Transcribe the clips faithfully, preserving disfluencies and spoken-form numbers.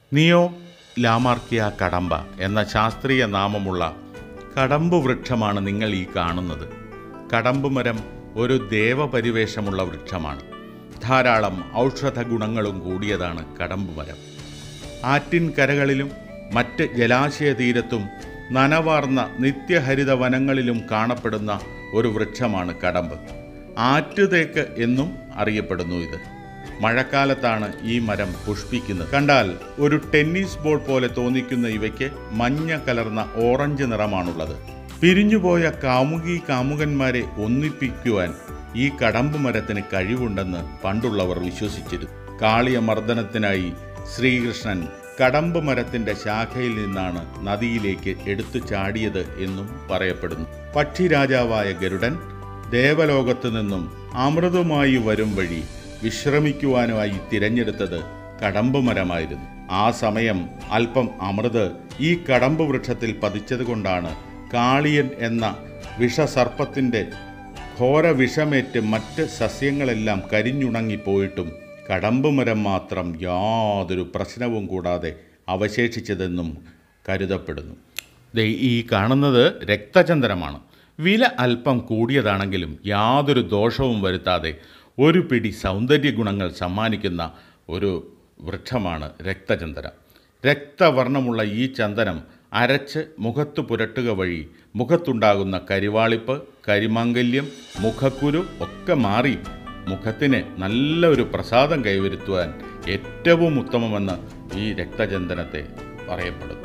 നിയോ ലാമാർക്കിയ കടമ്പ എന്ന ശാസ്ത്രീയ നാമമുള്ള കടമ്പ് വൃക്ഷമാണ് നിങ്ങൾ ഈ കാണുന്നത്. കടമ്പ് മരം ഒരു ദേവപരിവേഷമുള്ള വൃക്ഷമാണ്. ധാരാളം ഔഷധ ഗുണങ്ങളും കൂടിയതാണ് കടമ്പ് മരം. ആറ്റിൻ കരകളിലും മറ്റ് ജലാശയ തീരത്തും നനവാർന്ന നിത്യഹരിത വനങ്ങളിലും കാണപ്പെടുന്ന ഒരു വൃക്ഷമാണ് കടമ്പ്. ആറ്റുതേക്ക് എന്നും അറിയപ്പെടുന്നു. ഇത് മഴക്കാലത്താണ് ഈ മരം പുഷ്പിക്കുന്നത്. കണ്ടാൽ ഒരു ടെന്നീസ് ബോൾ പോലെ തോന്നിക്കുന്ന ഇവയ്ക്ക് മഞ്ഞ കലർന്ന ഓറഞ്ച് നിറമാണുള്ളത്. പിരിഞ്ഞുപോയ കാമുകി കാമുകന്മാരെ ഒന്നിപ്പിക്കുവാൻ ഈ കടമ്പ് മരത്തിന് കഴിവുണ്ടെന്ന് പണ്ടുള്ളവർ വിശ്വസിച്ചിരുന്നു. കാളിയമർദ്ദനത്തിനായി ശ്രീകൃഷ്ണൻ കടമ്പ് മരത്തിൻ്റെ ശാഖയിൽ നിന്നാണ് നദിയിലേക്ക് എടുത്തു ചാടിയത് എന്നും പറയപ്പെടുന്നു. പക്ഷിരാജാവായ ഗരുഡൻ ദേവലോകത്തു നിന്നും അമൃതമായി വരും വഴി വിശ്രമിക്കുവാനുമായി തിരഞ്ഞെടുത്തത് കടമ്പ് മരമായിരുന്നു. ആ സമയം അല്പം അമൃത് ഈ കടമ്പ് വൃക്ഷത്തിൽ പതിച്ചതുകൊണ്ടാണ് കാളിയൻ എന്ന വിഷസർപ്പത്തിൻ്റെ ഘോര വിഷമേറ്റ് മറ്റ് സസ്യങ്ങളെല്ലാം കരിഞ്ഞുണങ്ങിപ്പോയിട്ടും കടമ്പ് മരം മാത്രം യാതൊരു പ്രശ്നവും കൂടാതെ അവശേഷിച്ചതെന്നും കരുതപ്പെടുന്നു. ഈ കാണുന്നത് രക്തചന്ദനമാണ്. വില അല്പം കൂടിയതാണെങ്കിലും യാതൊരു ദോഷവും വരുത്താതെ ഒരു പിടി സൗന്ദര്യ ഗുണങ്ങൾ സമ്മാനിക്കുന്ന ഒരു വൃക്ഷമാണ് രക്തചന്ദനം. രക്തവർണ്ണമുള്ള ഈ ചന്ദനം അരച്ച് മുഖത്ത് പുരട്ടുക വഴി മുഖത്തുണ്ടാകുന്ന കരിവാളിപ്പ്, കരിമാംഗല്യം, മുഖക്കുരു ഒക്കെ മാറി മുഖത്തിന് നല്ല ഒരു പ്രസാദം കൈവരുത്തുവാൻ ഏറ്റവും ഉത്തമമെന്ന് ഈ രക്തചന്ദനത്തെ പറയപ്പെടുന്നു.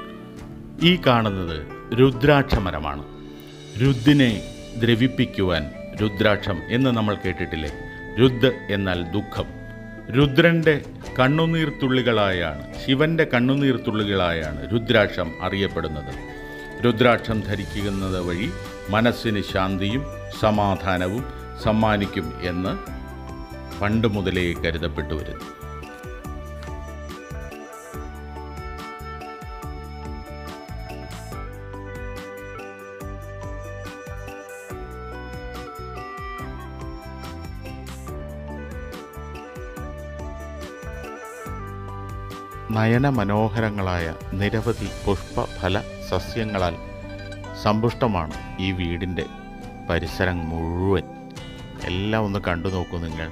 ഈ കാണുന്നത് രുദ്രാക്ഷമരമാണ്. രുദ്ധിനെ ദ്രവിപ്പിക്കുവാൻ രുദ്രാക്ഷം എന്ന് നമ്മൾ കേട്ടിട്ടില്ലേ? രുദ് എന്നാൽ ദുഃഖം. രുദ്രൻ്റെ കണ്ണുനീർത്തുള്ളികളായാണ്, ശിവൻ്റെ കണ്ണുനീർത്തുള്ളികളായാണ് രുദ്രാക്ഷം അറിയപ്പെടുന്നത്. രുദ്രാക്ഷം ധരിക്കുന്നത് വഴി മനസ്സിന് ശാന്തിയും സമാധാനവും സമ്മാനിക്കും എന്ന് പണ്ട് മുതലേ കരുതപ്പെട്ടു വരുന്നു. നയനമനോഹരങ്ങളായ നിരവധി പുഷ്പഫല സസ്യങ്ങളാൽ സമ്പുഷ്ടമാണ് ഈ വീടിൻ്റെ പരിസരം മുഴുവൻ. എല്ലാം ഒന്ന് കണ്ടു നോക്കൂ നിങ്ങൾ.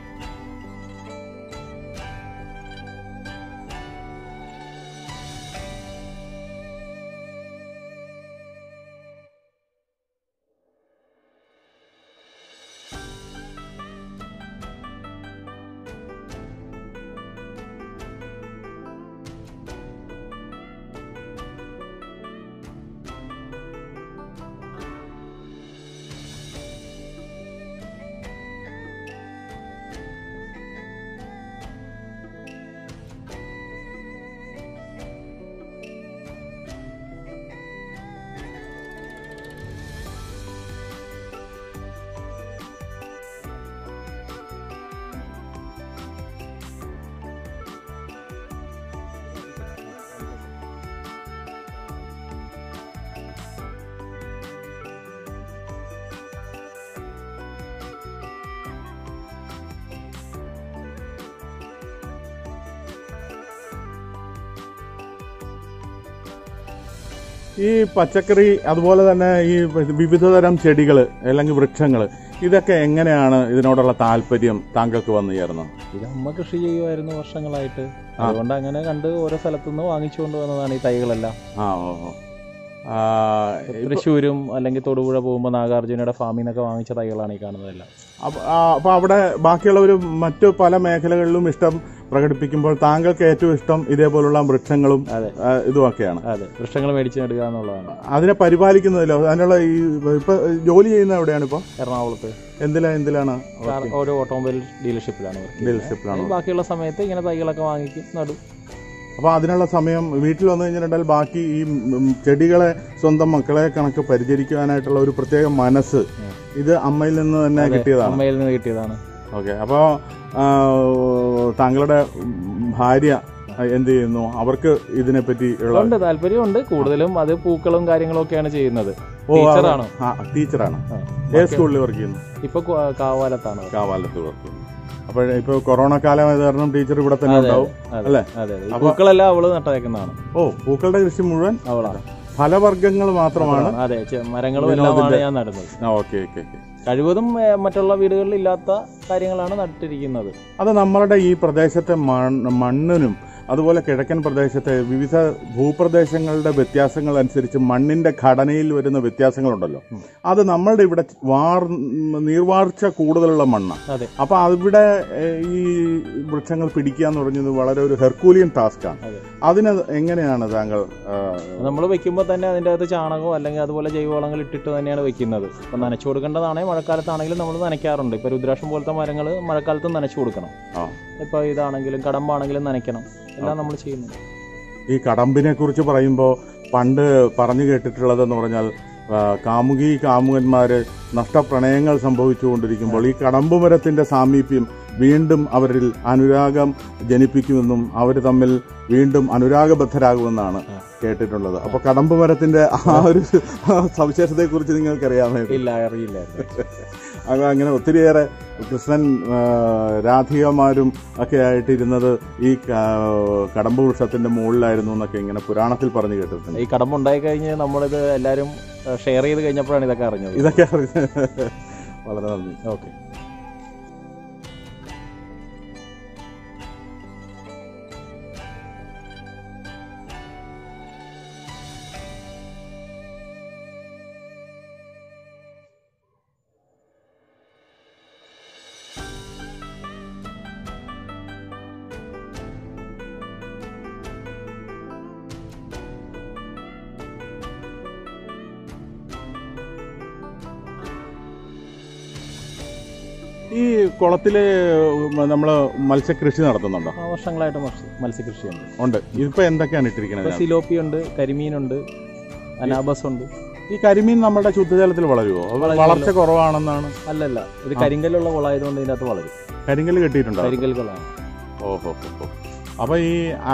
ഈ പച്ചക്കറി അതുപോലെ തന്നെ ഈ വിവിധതരം ചെടികൾ അല്ലെങ്കിൽ വൃക്ഷങ്ങൾ ഇതൊക്കെ എങ്ങനെയാണ് ഇതിനോടുള്ള താല്പര്യം താങ്കൾക്ക് വന്നു ചേർന്നത്? ഇത് അമ്മ കൃഷി ചെയ്യുമായിരുന്നു വർഷങ്ങളായിട്ട്. അതുകൊണ്ട് അങ്ങനെ കണ്ട് ഓരോ സ്ഥലത്തുനിന്ന് വാങ്ങിച്ചുകൊണ്ട് വന്നതാണ് ഈ തൈകളെല്ലാം. ആ ഓ തൃശ്ശൂരും അല്ലെങ്കിൽ തൊടുപുഴ പോകുമ്പോൾ നാഗാർജുനയുടെ ഫാമിൽ നിന്നൊക്കെ വാങ്ങിച്ച തൈകളാണ് ഈ കാണുന്നതെല്ലാം. അപ്പോൾ അവിടെ ബാക്കിയുള്ളവർ മറ്റു പല മേഖലകളിലും ഇഷ്ടം പ്രകടിപ്പിക്കുമ്പോൾ താങ്കൾക്ക് ഏറ്റവും ഇഷ്ടം ഇതേപോലുള്ള വൃക്ഷങ്ങളും ഇതുമൊക്കെയാണ്. അതെ, വൃക്ഷങ്ങൾ മേടിച്ച് നടുക എന്നുള്ളതാണ്. അതിനെ പരിപാലിക്കുന്നതിലോ അതിനുള്ള ഈ ഇപ്പൊ ജോലി ചെയ്യുന്ന എവിടെയാണ്? ഇപ്പോൾ എറണാകുളത്ത്. എന്തിലാ എന്തിലാണ്? ഒരു ഓട്ടോമൊബൈൽ ഡീലർഷിപ്പിലാണ്. ഡീലർഷിപ്പിലാണ്. ബാക്കിയുള്ള സമയത്ത് ഇങ്ങനെ തൈകളൊക്കെ വാങ്ങിക്കും, നടും. അപ്പോൾ അതിനുള്ള സമയം വീട്ടിൽ വന്നു കഴിഞ്ഞിട്ടുണ്ടെങ്കിൽ ബാക്കി ഈ ചെടികളെ സ്വന്തം മക്കളെ കണക്ക് പരിചരിക്കുവാനായിട്ടുള്ള ഒരു പ്രത്യേക മനസ്സ് ഇത് അമ്മയിൽ നിന്ന് തന്നെ കിട്ടിയതാണ്. അമ്മയിൽ നിന്ന് കിട്ടിയതാണ്. ഓക്കെ. അപ്പോൾ താങ്കളുടെ ഭാര്യ എന്ത് ചെയ്യുന്നു? അവർക്ക് ഇതിനെപ്പറ്റി താല്പര്യമുണ്ട്. കൂടുതലും അത് പൂക്കളും കാര്യങ്ങളും ഒക്കെയാണ് ചെയ്യുന്നത്. ടീച്ചറാണ്. ടീച്ചറാണ്. ഏത് സ്കൂളിൽ വർക്ക് ചെയ്യുന്നു? ഇപ്പൊ കാവാലത്താണ്. കാവാലത്ത് വർക്ക് ചെയ്യുന്നു. അപ്പൊ ഇപ്പൊ കൊറോണ കാലമായത് കാരണം ടീച്ചർ ഇവിടെ തന്നെ ഉണ്ടാവും അല്ലേ? അതെ, പൂക്കളെല്ലാം അവള് നട്ടേക്കുന്നതാണ്. ഓ, പൂക്കളുടെ കൃഷി മുഴുവൻ അവളാണ്. ഫലവർഗ്ഗങ്ങൾ മാത്രമാണ്? അതെ, മരങ്ങളും എല്ലാമാണ് ഞാൻ നടുന്നത്. Okay okay okay. കഴിവതും മറ്റുള്ള വീടുകളിൽ ഇല്ലാത്ത കാര്യങ്ങളാണ് നട്ടിരിക്കുന്നത്. അത് നമ്മളുടെ ഈ പ്രദേശത്തെ മണ്ണിനും അതുപോലെ കിഴക്കൻ പ്രദേശത്തെ വിവിധ ഭൂപ്രദേശങ്ങളുടെ വ്യത്യാസങ്ങൾ അനുസരിച്ച് മണ്ണിന്റെ ഘടനയിൽ വരുന്ന വ്യത്യാസങ്ങളുണ്ടല്ലോ, അത് നമ്മളുടെ ഇവിടെ വാർ നീർവാർച്ച കൂടുതലുള്ള മണ്ണാണ്. അപ്പൊ അവിടെ ഈ വൃക്ഷങ്ങൾ പിടിക്കുക എന്ന് പറഞ്ഞത് വളരെ ഒരു ഹെർക്കൂലിയൻ ടാസ്ക്കാണ്. അതിന് എങ്ങനെയാണ് താങ്കൾ? നമ്മൾ വെക്കുമ്പോൾ തന്നെ അതിൻ്റെ അകത്ത് ചാണകമോ അല്ലെങ്കിൽ അതുപോലെ ജൈവവളങ്ങൾ ഇട്ടിട്ട് തന്നെയാണ് വെക്കുന്നത്. ഇപ്പം നനച്ചു കൊടുക്കേണ്ടതാണെങ്കിൽ മഴക്കാലത്താണെങ്കിലും നമ്മൾ നനയ്ക്കാറുണ്ട്. ഇപ്പൊ രുദ്രാക്ഷം പോലത്തെ മരങ്ങൾ മഴക്കാലത്ത് നനച്ചു കൊടുക്കണം. ഇപ്പൊ ഇതാണെങ്കിലും കടമ്പാണെങ്കിലും നനയ്ക്കണം. എല്ലാം നമ്മൾ ചെയ്യുന്നു. ഈ കടമ്പിനെ കുറിച്ച് പറയുമ്പോൾ പണ്ട് പറഞ്ഞു കേട്ടിട്ടുള്ളതെന്ന് പറഞ്ഞാൽ കാമുകി കാമുകന്മാര് നഷ്ടപ്രണയങ്ങൾ സംഭവിച്ചുകൊണ്ടിരിക്കുമ്പോൾ ഈ കടമ്പ് മരത്തിന്റെ സാമീപ്യം വീണ്ടും അവരിൽ അനുരാഗം ജനിപ്പിക്കുമെന്നും അവർ തമ്മിൽ വീണ്ടും അനുരാഗബദ്ധരാകുമെന്നാണ് കേട്ടിട്ടുള്ളത്. അപ്പൊ കടമ്പ് മരത്തിന്റെ ആ ഒരു സവിശേഷതയെ കുറിച്ച് നിങ്ങൾക്കറിയാമോ? ഇല്ല, അറിയില്ല. അത് അങ്ങനെ ഒത്തിരിയേറെ കൃഷ്ണൻ രാധികമാരും ഒക്കെ ആയിട്ടിരുന്നത് ഈ കടമ്പ് വൃക്ഷത്തിന്റെ മുകളിലായിരുന്നു എന്നൊക്കെ ഇങ്ങനെ പുരാണത്തിൽ പറഞ്ഞു കേട്ടിട്ടുണ്ട്. ഈ കടമ്പ് ഉണ്ടായി കഴിഞ്ഞ് നമ്മളിത് എല്ലാവരും ഷെയർ ചെയ്ത് കഴിഞ്ഞപ്പോഴാണ് ഇതൊക്കെ അറിഞ്ഞത്. ഇതൊക്കെ അറിഞ്ഞത് വളരെ നന്ദി. ഓക്കെ. ഈ കുളത്തില് നമ്മള് മത്സ്യകൃഷി നടത്തുന്നുണ്ടോ? വർഷങ്ങളായിട്ട് മത്സ്യകൃഷിയുണ്ട്. ഉണ്ട്. ഇതിപ്പോ എന്തൊക്കെയാണ് ഇട്ടിരിക്കുന്നത്? സിലോപ്പി ഉണ്ട്, കരിമീനുണ്ട്, അനാബസ് ഉണ്ട്. ഈ കരിമീൻ നമ്മുടെ ശുദ്ധജലത്തിൽ വളരുമോ? വളർച്ച കുറവാണെന്നാണ്. അല്ലല്ല, ഇത് കരിങ്കല്ലുള്ള കുളമായതുകൊണ്ട് ഇതിനകത്ത് വളരും. കരിങ്കല്ല് കെട്ടിയിട്ടുണ്ടോ? കരിങ്കൽ കുളമാണ്. ഓഹോ. അപ്പൊ ഈ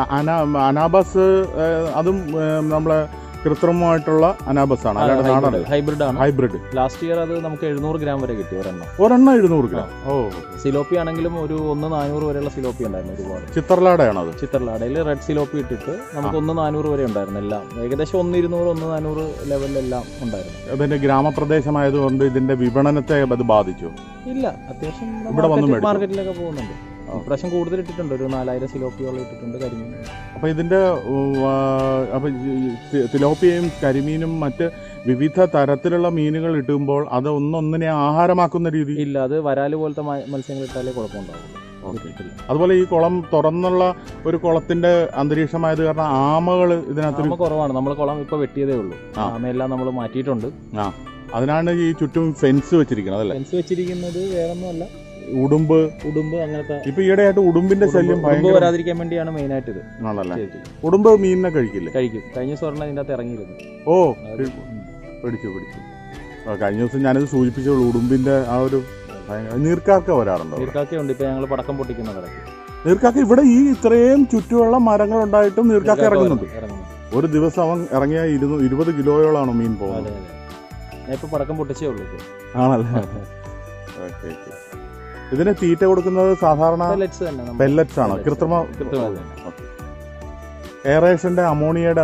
അനാബസ് അതും നമ്മളെ കൃത്രിമമായിട്ടുള്ള അനാബസ് ആണ്, അല്ലാതെ നാടൻ ഹൈബ്രിഡ് ആണ്. ഹൈബ്രിഡ്. ലാസ്റ്റ് ഇയർ അത് നമുക്ക് എഴുന്നൂറ് ഗ്രാം വരെ കിട്ടി ഒരെണ്ണം. ഒരെണ്ണം എഴുന്നൂറ് ഗ്രാം. ഓ. സിലോപ്പി ആണെങ്കിലും ഒരു ഒന്ന് നാനൂറ് വരെയുള്ള സിലോപ്പി ഉണ്ടായിരുന്നു. ഒരുപാട് ചിത്രലാടയാണോ അത്? ചിത്രലാടയിൽ റെഡ് സിലോപ്പി ഇട്ടിട്ട് നമുക്ക് ഒന്ന് നാനൂറ് വരെ ഉണ്ടായിരുന്നു. എല്ലാം ഏകദേശം ഒന്ന് ഇരുന്നൂറ് ഒന്ന് നാനൂറ് ലെവലിലെല്ലാം ഉണ്ടായിരുന്നു. അതിന്റെ ഗ്രാമപ്രദേശമായതുകൊണ്ട് ഇതിന്റെ വിപണനത്തെ അത് ബാധിച്ചു? ഇല്ല, അത്യാവശ്യം ഇവിടെ വന്ന് മാർക്കറ്റിലൊക്കെ പോകുന്നുണ്ട്. ഇപ്രാവശ്യം കൂടുതൽ ഇട്ടിട്ടുണ്ട്, ഒരു നാലായിരം സിലോപ്പിയോളം ഇട്ടിട്ടുണ്ട് കരിമീൻ. അപ്പൊ ഇതിന്റെ അപ്പൊ തിലോപ്പിയയും കരിമീനും മറ്റ് വിവിധ തരത്തിലുള്ള മീനുകൾ ഇട്ടുമ്പോൾ അത് ഒന്നൊന്നിനെ ആഹാരമാക്കുന്ന രീതി ഇല്ല. അത് വരാല് പോലത്തെ മത്സ്യങ്ങൾ ഇട്ടാലേ കുഴപ്പമുണ്ടാവുള്ളൂ. അതുപോലെ ഈ കുളം തുറന്നുള്ള ഒരു കുളത്തിന്റെ അന്തരീക്ഷമായത് കാരണം ആമകൾ ഇതിനകത്ത് കുറവാണ്. നമ്മൾ കുളം ഇപ്പൊ വെട്ടിയതേ ഉള്ളൂ. ആമയെല്ലാം നമ്മൾ മാറ്റിയിട്ടുണ്ട്. ആ, അതിനാണ് ഈ ചുറ്റും ഫെൻസ് വെച്ചിരിക്കുന്നത് അല്ലേ? ഫെൻസ് വെച്ചിരിക്കുന്നത് വേറൊന്നുമല്ല, ഉടുമ്പ് ഉടുമ്പ് അങ്ങനത്തെ. ഇപ്പൊ ഈയിടെയായിട്ട് ഉടുമ്പിന്റെ ശല്യം വരാതിരിക്കാൻ വേണ്ടിയാണ് മെയിൻ ആയിട്ട് ഇത്. ആണല്ലേ? ഉടുമ്പ് മീനിനെ കഴിക്കില്ലേ? കഴിക്കും. കഴിഞ്ഞ സ്വർണ്ണ ഇതിന്റെ അകത്ത് ഇറങ്ങിയിരുന്നു. ഓ, പിടിച്ചു പിടിച്ചു. കഴിഞ്ഞ ദിവസം ഞാനിത് സൂചിപ്പിച്ചോളൂ. ഉടുമ്പിന്റെ ആ ഒരു നീർക്കാക്ക വരാറുണ്ടോ? നീർക്കാക്കയുണ്ട്. ഇപ്പൊ ഞങ്ങൾ പടക്കം പൊട്ടിക്കുന്ന കടക്ക് നീർക്കാക്ക ഇവിടെ ഈ ഇത്രയും ചുറ്റുമുള്ള മരങ്ങൾ ഉണ്ടായിട്ടും നീർക്കാക്ക ഇറങ്ങുന്നുണ്ട്. ഒരു ദിവസം അവൻ ഇറങ്ങിയ ഇരുപത് കിലോയോളാണോ മീൻ പോകുന്നത്? ഇപ്പൊ പടക്കം പൊട്ടിച്ചേ ഉള്ളൂ. ആണല്ലേ? ഇതിന് തീറ്റ കൊടുക്കുന്നത് സാധാരണ പെല്ലറ്റ്സ് ആണ്, കൃത്രിമ എയറേഷന്റെ അമോണിയയുടെ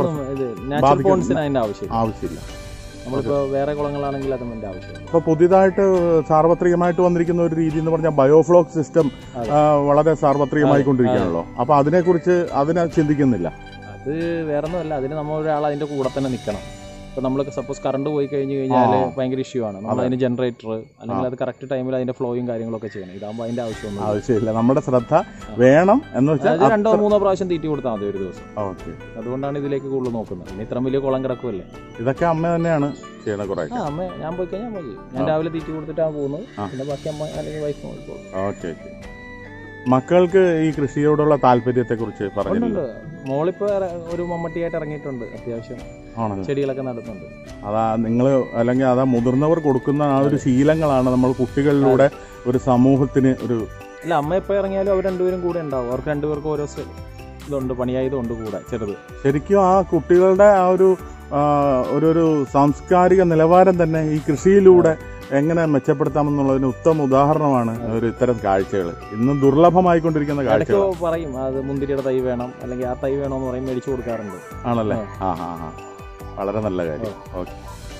ആവശ്യമില്ല. നമ്മളിപ്പോ വേറെ കുളങ്ങളാണെങ്കിൽ അതിന്റെ ആവശ്യമില്ല. ഇപ്പൊ പുതിയതായിട്ട് സാർവത്രികമായിട്ട് വന്നിരിക്കുന്ന ഒരു രീതി എന്ന് പറഞ്ഞാൽ ബയോഫ്ലോക് സിസ്റ്റം വളരെ സാർവത്രികമായിക്കൊണ്ടിരിക്കുകയാണല്ലോ. അപ്പൊ അതിനെ കുറിച്ച് അതിനെ ചിന്തിക്കുന്നില്ല. അത് വേറൊന്നുമല്ല, അതിന് നമ്മൾ ഒരാൾ അതിന്റെ കൂടെ തന്നെ നിൽക്കണം. ഇപ്പൊ നമ്മൾ സപ്പോസ് കറണ്ട് പോയി കഴിഞ്ഞ് കഴിഞ്ഞാൽ ഭയങ്കര ഇഷ്യൂ ആണ്. നമ്മൾ അതിന് ജനറേറ്റർ അല്ലെങ്കിൽ അത് കറക്റ്റ് ടൈമിൽ അതിന്റെ ഫ്ലോയും കാര്യങ്ങളൊക്കെ ചെയ്യണം. ഇതാകുമ്പോൾ അതിന്റെ ആവശ്യമൊന്നും ആവശ്യമില്ല. നമ്മുടെ ശ്രദ്ധ വേണം എന്ന് വെച്ചാൽ രണ്ടോ മൂന്നോ പ്രാവശ്യം തീറ്റി കൊടുത്താൽ മതി ഒരു ദിവസം. അതുകൊണ്ടാണ് ഇതിലേക്ക് കൂടുതൽ നോക്കുന്നത്. പിന്നെ ഇത്ര വലിയ കുളം കിടക്കുമല്ലേ. ഇതൊക്കെ അമ്മ തന്നെയാണ് ചെയ്യണത് കുറെ. ആ, അമ്മ ഞാൻ പോയി കഴിഞ്ഞാൽ അമ്മ ചെയ്യും. ഞാൻ രാവിലെ തീറ്റി കൊടുത്തിട്ടാണ് പോകുന്നത്. പിന്നെ ബാക്കി അമ്മ അല്ലെങ്കിൽ വൈഫ് നോക്കിക്കോളും. Okay okay. മക്കൾക്ക് ഈ കൃഷിയോടുള്ള താല്പര്യത്തെ കുറിച്ച് പറഞ്ഞിട്ടുണ്ട്. മോളിപ്പോ ഒരു മമ്മട്ടിയായിട്ട് ഇറങ്ങിയിട്ടുണ്ട്. അത്യാവശ്യം ചെടികളൊക്കെ നടുന്നുണ്ട്. അതാ നിങ്ങൾ അല്ലെങ്കിൽ അതാ മുതിർന്നവർ കൊടുക്കുന്ന ആ ഒരു ശീലങ്ങളാണ് നമ്മൾ കുട്ടികളിലൂടെ ഒരു സമൂഹത്തിന് ഒരു. അല്ല, അമ്മ എപ്പോ ഇറങ്ങിയാലും അവർ രണ്ടുപേരും കൂടെ ഉണ്ടാവും. അവർക്ക് രണ്ടുപേർക്കും ഓരോ ഇതുണ്ട്, പണിയായതുകൊണ്ട് കൂടെ ചെറുത്. ശരിക്കും ആ കുട്ടികളുടെ ആ ഒരു ഒരു സാംസ്കാരിക നിലവാരം തന്നെ ഈ കൃഷിയിലൂടെ എങ്ങനെ മെച്ചപ്പെടുത്താമെന്നുള്ളതിന് ഉത്തമ ഉദാഹരണമാണ് ഒരു ഇത്തരം കാഴ്ചകൾ. ഇന്ന് ദുർലഭമായിക്കൊണ്ടിരിക്കുന്ന കാഴ്ചകൾ. പറയും അത് മുന്തിരിയുടെ തൈ വേണം അല്ലെങ്കിൽ ആ തൈ വേണമെന്ന് പറയും, മേടിച്ചു കൊടുക്കാറുണ്ട്. ആണല്ലേ? ആ ആ ആ വളരെ നല്ല കാര്യം. ഓക്കെ.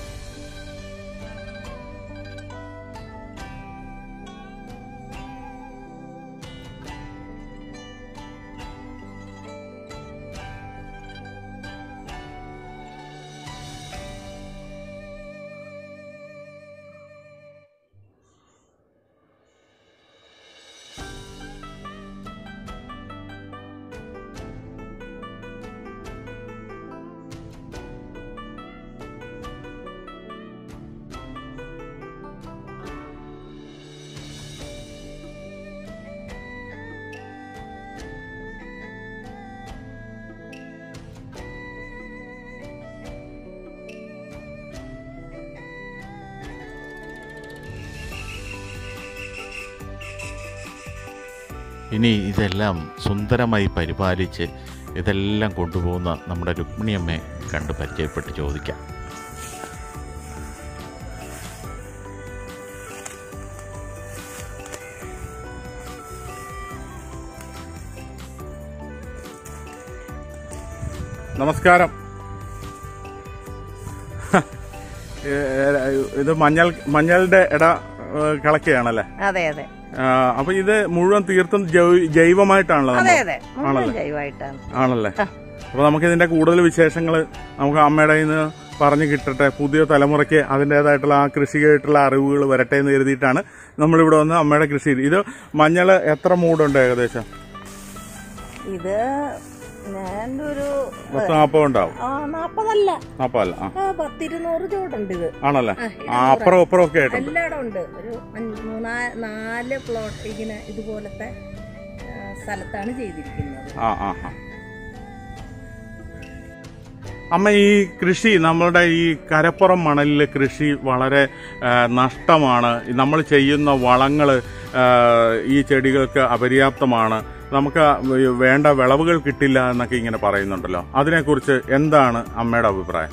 ഇനി ഇതെല്ലാം സുന്ദരമായി പരിപാലിച്ച് ഇതെല്ലാം കൊണ്ടുപോകുന്ന നമ്മുടെ രുക്മിണിയമ്മയെ കണ്ട് പരിചയപ്പെട്ട് ചോദിക്കാം. നമസ്കാരം. ഇത് മഞ്ഞൾ മഞ്ഞളുടെ ഇട കളക്കുകയാണല്ലേ? അതെ അതെ. അപ്പൊ ഇത് മുഴുവൻ തീർത്തും ജൈവമായിട്ടാണല്ലോ? ആണല്ലേ? അപ്പൊ നമുക്ക് ഇതിന്റെ കൂടുതൽ വിശേഷങ്ങൾ നമുക്ക് അമ്മയുടെ നിന്ന് പറഞ്ഞു കിട്ടട്ടെ. പുതിയ തലമുറയ്ക്ക് അതിൻ്റെതായിട്ടുള്ള ആ കൃഷിയായിട്ടുള്ള അറിവുകൾ വരട്ടെ എന്ന് കരുതിയിട്ടാണ് നമ്മളിവിടെ വന്ന് അമ്മയുടെ കൃഷി. ഇത് മഞ്ഞൾ എത്ര മൂടുണ്ട് ഏകദേശം? ഇത് ഞാനൊരു പത്ത് നാപ്പത് ഉണ്ടാവും. നാപ്പതല്ല നാപ്പതല്ല പത്തിരുന്നൂറ് ചൂടുണ്ട് ഇത്. ആണല്ലേ? അപ്പുറം അപ്പുറം ഒക്കെ ആയിട്ട് എല്ലായിടം ഉണ്ട്. ഒരു മൂന്നാ നാല് പ്ലോട്ട് ഇങ്ങനെ ഇതുപോലത്തെ സ്ഥലത്താണ് ചെയ്തിരിക്കുന്നത്. ആ ആ ആ അമ്മ, ഈ കൃഷി നമ്മളുടെ ഈ കരപ്പുറം മണലിൽ കൃഷി വളരെ നഷ്ടമാണ്. നമ്മൾ ചെയ്യുന്ന വളങ്ങൾ ഈ ചെടികൾക്ക് അപര്യാപ്തമാണ്, നമുക്ക് വേണ്ട വിളവുകൾ കിട്ടില്ല എന്നൊക്കെ ഇങ്ങനെ പറയുന്നുണ്ടല്ലോ. അതിനെക്കുറിച്ച് എന്താണ് അമ്മയുടെ അഭിപ്രായം?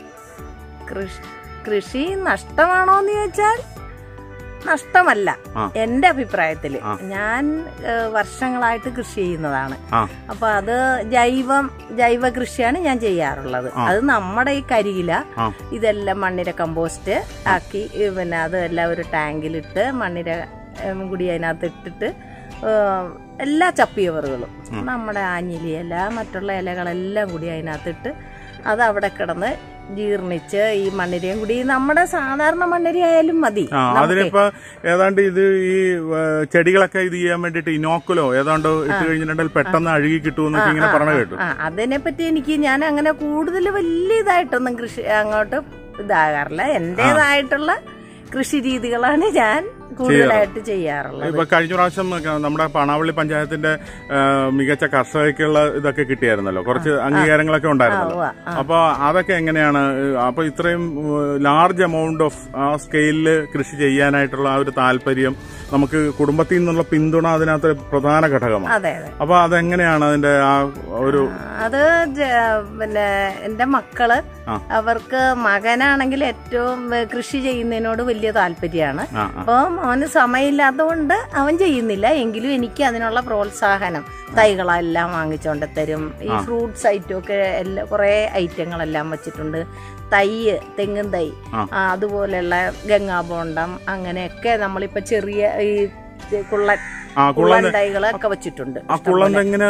കൃഷി നഷ്ടമാണോന്ന് ചോദിച്ചാൽ നഷ്ടമല്ല. എന്റെ അഭിപ്രായത്തില് ഞാൻ വർഷങ്ങളായിട്ട് കൃഷി ചെയ്യുന്നതാണ്. അപ്പൊ അത് ജൈവം ജൈവ കൃഷിയാണ് ഞാൻ ചെയ്യാറുള്ളത്. അത് നമ്മുടെ ഈ കരിയില ഇതെല്ലാം മണ്ണിര കമ്പോസ്റ്റ് ആക്കി പിന്നെ അതെല്ലാം ഒരു ടാങ്കിലിട്ട് മണ്ണിര കൂടി അതിനകത്ത് ഇട്ടിട്ട് എല്ലാ ചപ്പിയവറുകളും നമ്മുടെ ആഞ്ഞിലി ഇല മറ്റുള്ള ഇലകളെല്ലാം കൂടി അതിനകത്തിട്ട് അത് അവിടെ കിടന്ന് ജീർണിച്ച് ഈ മണ്ണിരയും കൂടി നമ്മുടെ സാധാരണ മണ്ണിര ആയാലും മതി. അതിനിപ്പോ ഏതാണ്ട് ഇത് ഈ ചെടികളൊക്കെ ഇത് ചെയ്യാൻ വേണ്ടിട്ട് ഇനോക്കുലോ ഏതാണ്ട് ഇട്ട് കഴിഞ്ഞിട്ടുണ്ടെങ്കിൽ പെട്ടെന്ന് അഴുകി കിട്ടുമെന്നൊക്കെ ഇങ്ങനെ പറഞ്ഞു കേട്ടു. അതിനെ പറ്റി എനിക്ക് ഞാൻ അങ്ങനെ കൂടുതൽ വലിയ ഇതായിട്ടൊന്നും കൃഷി അങ്ങോട്ട് ഇതാകാറില്ല. എന്റേതായിട്ടുള്ള കൃഷി രീതികളാണ് ഞാൻ കൂടുതലായിട്ട് ചെയ്യാറുള്ളത്. ഇപ്പൊ കഴിഞ്ഞ പ്രാവശ്യം നമ്മുടെ പണാവള്ളി പഞ്ചായത്തിന്റെ മികച്ച കർഷകർക്കുള്ള ഇതൊക്കെ കിട്ടിയായിരുന്നല്ലോ, കുറച്ച് അംഗീകാരങ്ങളൊക്കെ ഉണ്ടായിരുന്നല്ലോ. അപ്പൊ അതൊക്കെ എങ്ങനെയാണ്? അപ്പൊ ഇത്രയും ലാർജ് എമൗണ്ട് ഓഫ് ആ സ്കെയിലില് കൃഷി ചെയ്യാനായിട്ടുള്ള ആ ഒരു താല്പര്യം, നമുക്ക് കുടുംബത്തിൽ നിന്നുള്ള പിന്തുണ അതിനകത്ത് പ്രധാന ഘടകമാണ്. അപ്പൊ അതെങ്ങനെയാണ് അതിന്റെ ആ ഒരു അത് പിന്നെ എന്റെ മക്കള് അവർക്ക് മകനാണെങ്കിൽ ഏറ്റവും കൃഷി ചെയ്യുന്നതിനോട് വലിയ താല്പര്യമാണ്. അപ്പൊ അവന് സമയമില്ലാത്തതുകൊണ്ട് അവൻ ചെയ്യുന്നില്ല. എങ്കിലും എനിക്ക് അതിനുള്ള പ്രോത്സാഹനം തൈകളെല്ലാം വാങ്ങിച്ചോണ്ട് തരും. ഈ ഫ്രൂട്ട്സ് ഐറ്റം ഒക്കെ എല്ലാ കുറെ ഐറ്റങ്ങളെല്ലാം വെച്ചിട്ടുണ്ട്. തൈ തെങ്ങും തൈ അതുപോലെയുള്ള ഗംഗാബോണ്ടം അങ്ങനെയൊക്കെ നമ്മളിപ്പോ ചെറിയ ഈ കുള്ളൻ തൈകളൊക്കെ വെച്ചിട്ടുണ്ട്. ആ കുള്ളൻ എങ്ങനെ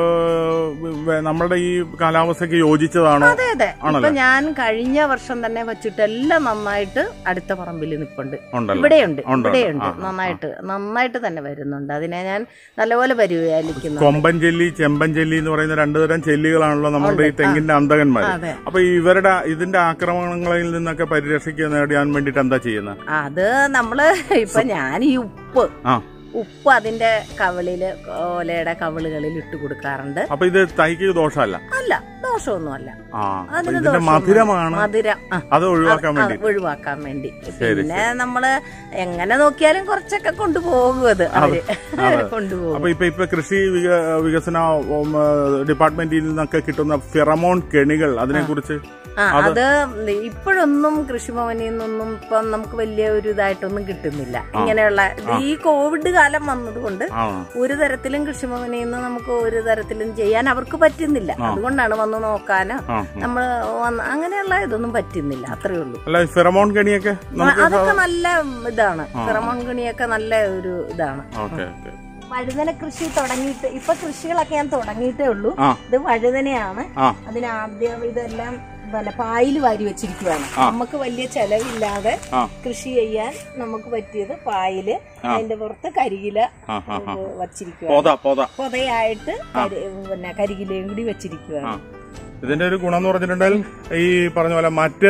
നമ്മുടെ ഈ കാലാവസ്ഥയ്ക്ക് യോജിച്ചതാണോ? അതെ അതെ. ഇപ്പൊ ഞാൻ കഴിഞ്ഞ വർഷം തന്നെ വെച്ചിട്ട് എല്ലാം നന്നായിട്ട് അടുത്ത പറമ്പിൽ നിൽപ്പുണ്ട്. ഇവിടെയുണ്ട് ഇവിടെയുണ്ട് നന്നായിട്ട് നന്നായിട്ട് തന്നെ വരുന്നുണ്ട്. അതിനെ ഞാൻ നല്ലപോലെ പരിപാലിക്കുന്നു. കൊമ്പൻ ചെല്ലി ചെമ്പൻ ചെല്ലി എന്ന് പറയുന്ന രണ്ടുതരം ചെല്ലികളാണല്ലോ നമ്മുടെ ഈ തെങ്ങിന്റെ അന്തകന്മാർ. അപ്പൊ ഇവരുടെ ഇതിന്റെ ആക്രമണങ്ങളിൽ നിന്നൊക്കെ പരിരക്ഷിക്കാൻ നേടാൻ വേണ്ടിട്ട് എന്താ ചെയ്യുന്നത്? അത് നമ്മള് ഇപ്പൊ ഞാൻ ഈ ഉപ്പ് ഉപ്പ് അതിന്റെ കവിളില് ഓലയുടെ കവിളുകളിൽ ഇട്ട് കൊടുക്കാറുണ്ട്. അപ്പൊ ഇത് തൈക്ക് ദോഷമല്ല? അല്ല, ദോഷമൊന്നുമല്ല. അതിന് മധുരമാണ്, മധുരം അത് ഒഴിവാക്കാൻ വേണ്ടി ഒഴിവാക്കാൻ വേണ്ടി പിന്നെ നമ്മള് എങ്ങനെ നോക്കിയാലും കുറച്ചൊക്കെ കൊണ്ടുപോകും. അത് അവര് കൊണ്ടുപോകും. അപ്പൊ ഇപ്പൊ ഇപ്പൊ കൃഷി വികസന ഡിപ്പാർട്ട്മെന്റിൽ നിന്നൊക്കെ കിട്ടുന്ന ഫെറമോൺ കെണികൾ, അതിനെ കുറിച്ച് ആ അത് ഇപ്പോഴൊന്നും കൃഷിഭവനിൽ നിന്നൊന്നും ഇപ്പം നമുക്ക് വലിയ ഒരു ഇതായിട്ടൊന്നും കിട്ടുന്നില്ല. ഇങ്ങനെയുള്ള ഈ കോവിഡ് കാലം വന്നതുകൊണ്ട് ഒരു തരത്തിലും കൃഷിഭവനിൽ നിന്ന് നമുക്ക് ഒരു തരത്തിലും ചെയ്യാൻ അവർക്ക് പറ്റുന്നില്ല. അതുകൊണ്ടാണ് വന്ന് നോക്കാനോ നമ്മൾ അങ്ങനെയുള്ള ഇതൊന്നും പറ്റുന്നില്ല. അത്രേ ഉള്ളൂ. ഫെറമോൺ കണിയൊക്കെ അതൊക്കെ നല്ല ഇതാണ്. ഫെറമോൺ കണിയൊക്കെ നല്ല ഒരു ഇതാണ്. വഴുതന കൃഷി തുടങ്ങിയിട്ട് ഇപ്പൊ കൃഷികളൊക്കെ ഞാൻ തുടങ്ങിയിട്ടേ ഉള്ളൂ. ഇത് വഴുതനയാണ്. അതിനാദ്യം ഇതെല്ലാം പിന്നെ പായൽ വാരി വെച്ചിരിക്കുവാണ്. നമുക്ക് വലിയ ചെലവില്ലാതെ കൃഷി ചെയ്യാൻ നമുക്ക് പറ്റിയത് പായല്, അതിന്റെ പുറത്ത് കരികില വച്ചിരിക്കുവാണ്. പൊതയായിട്ട് പിന്നെ കരികിലയും കൂടി വെച്ചിരിക്കുവാണ്. ഇതിന്റെ ഒരു ഗുണം എന്ന് പറഞ്ഞിട്ടുണ്ടെങ്കിൽ ഈ പറഞ്ഞ പോലെ മറ്റ്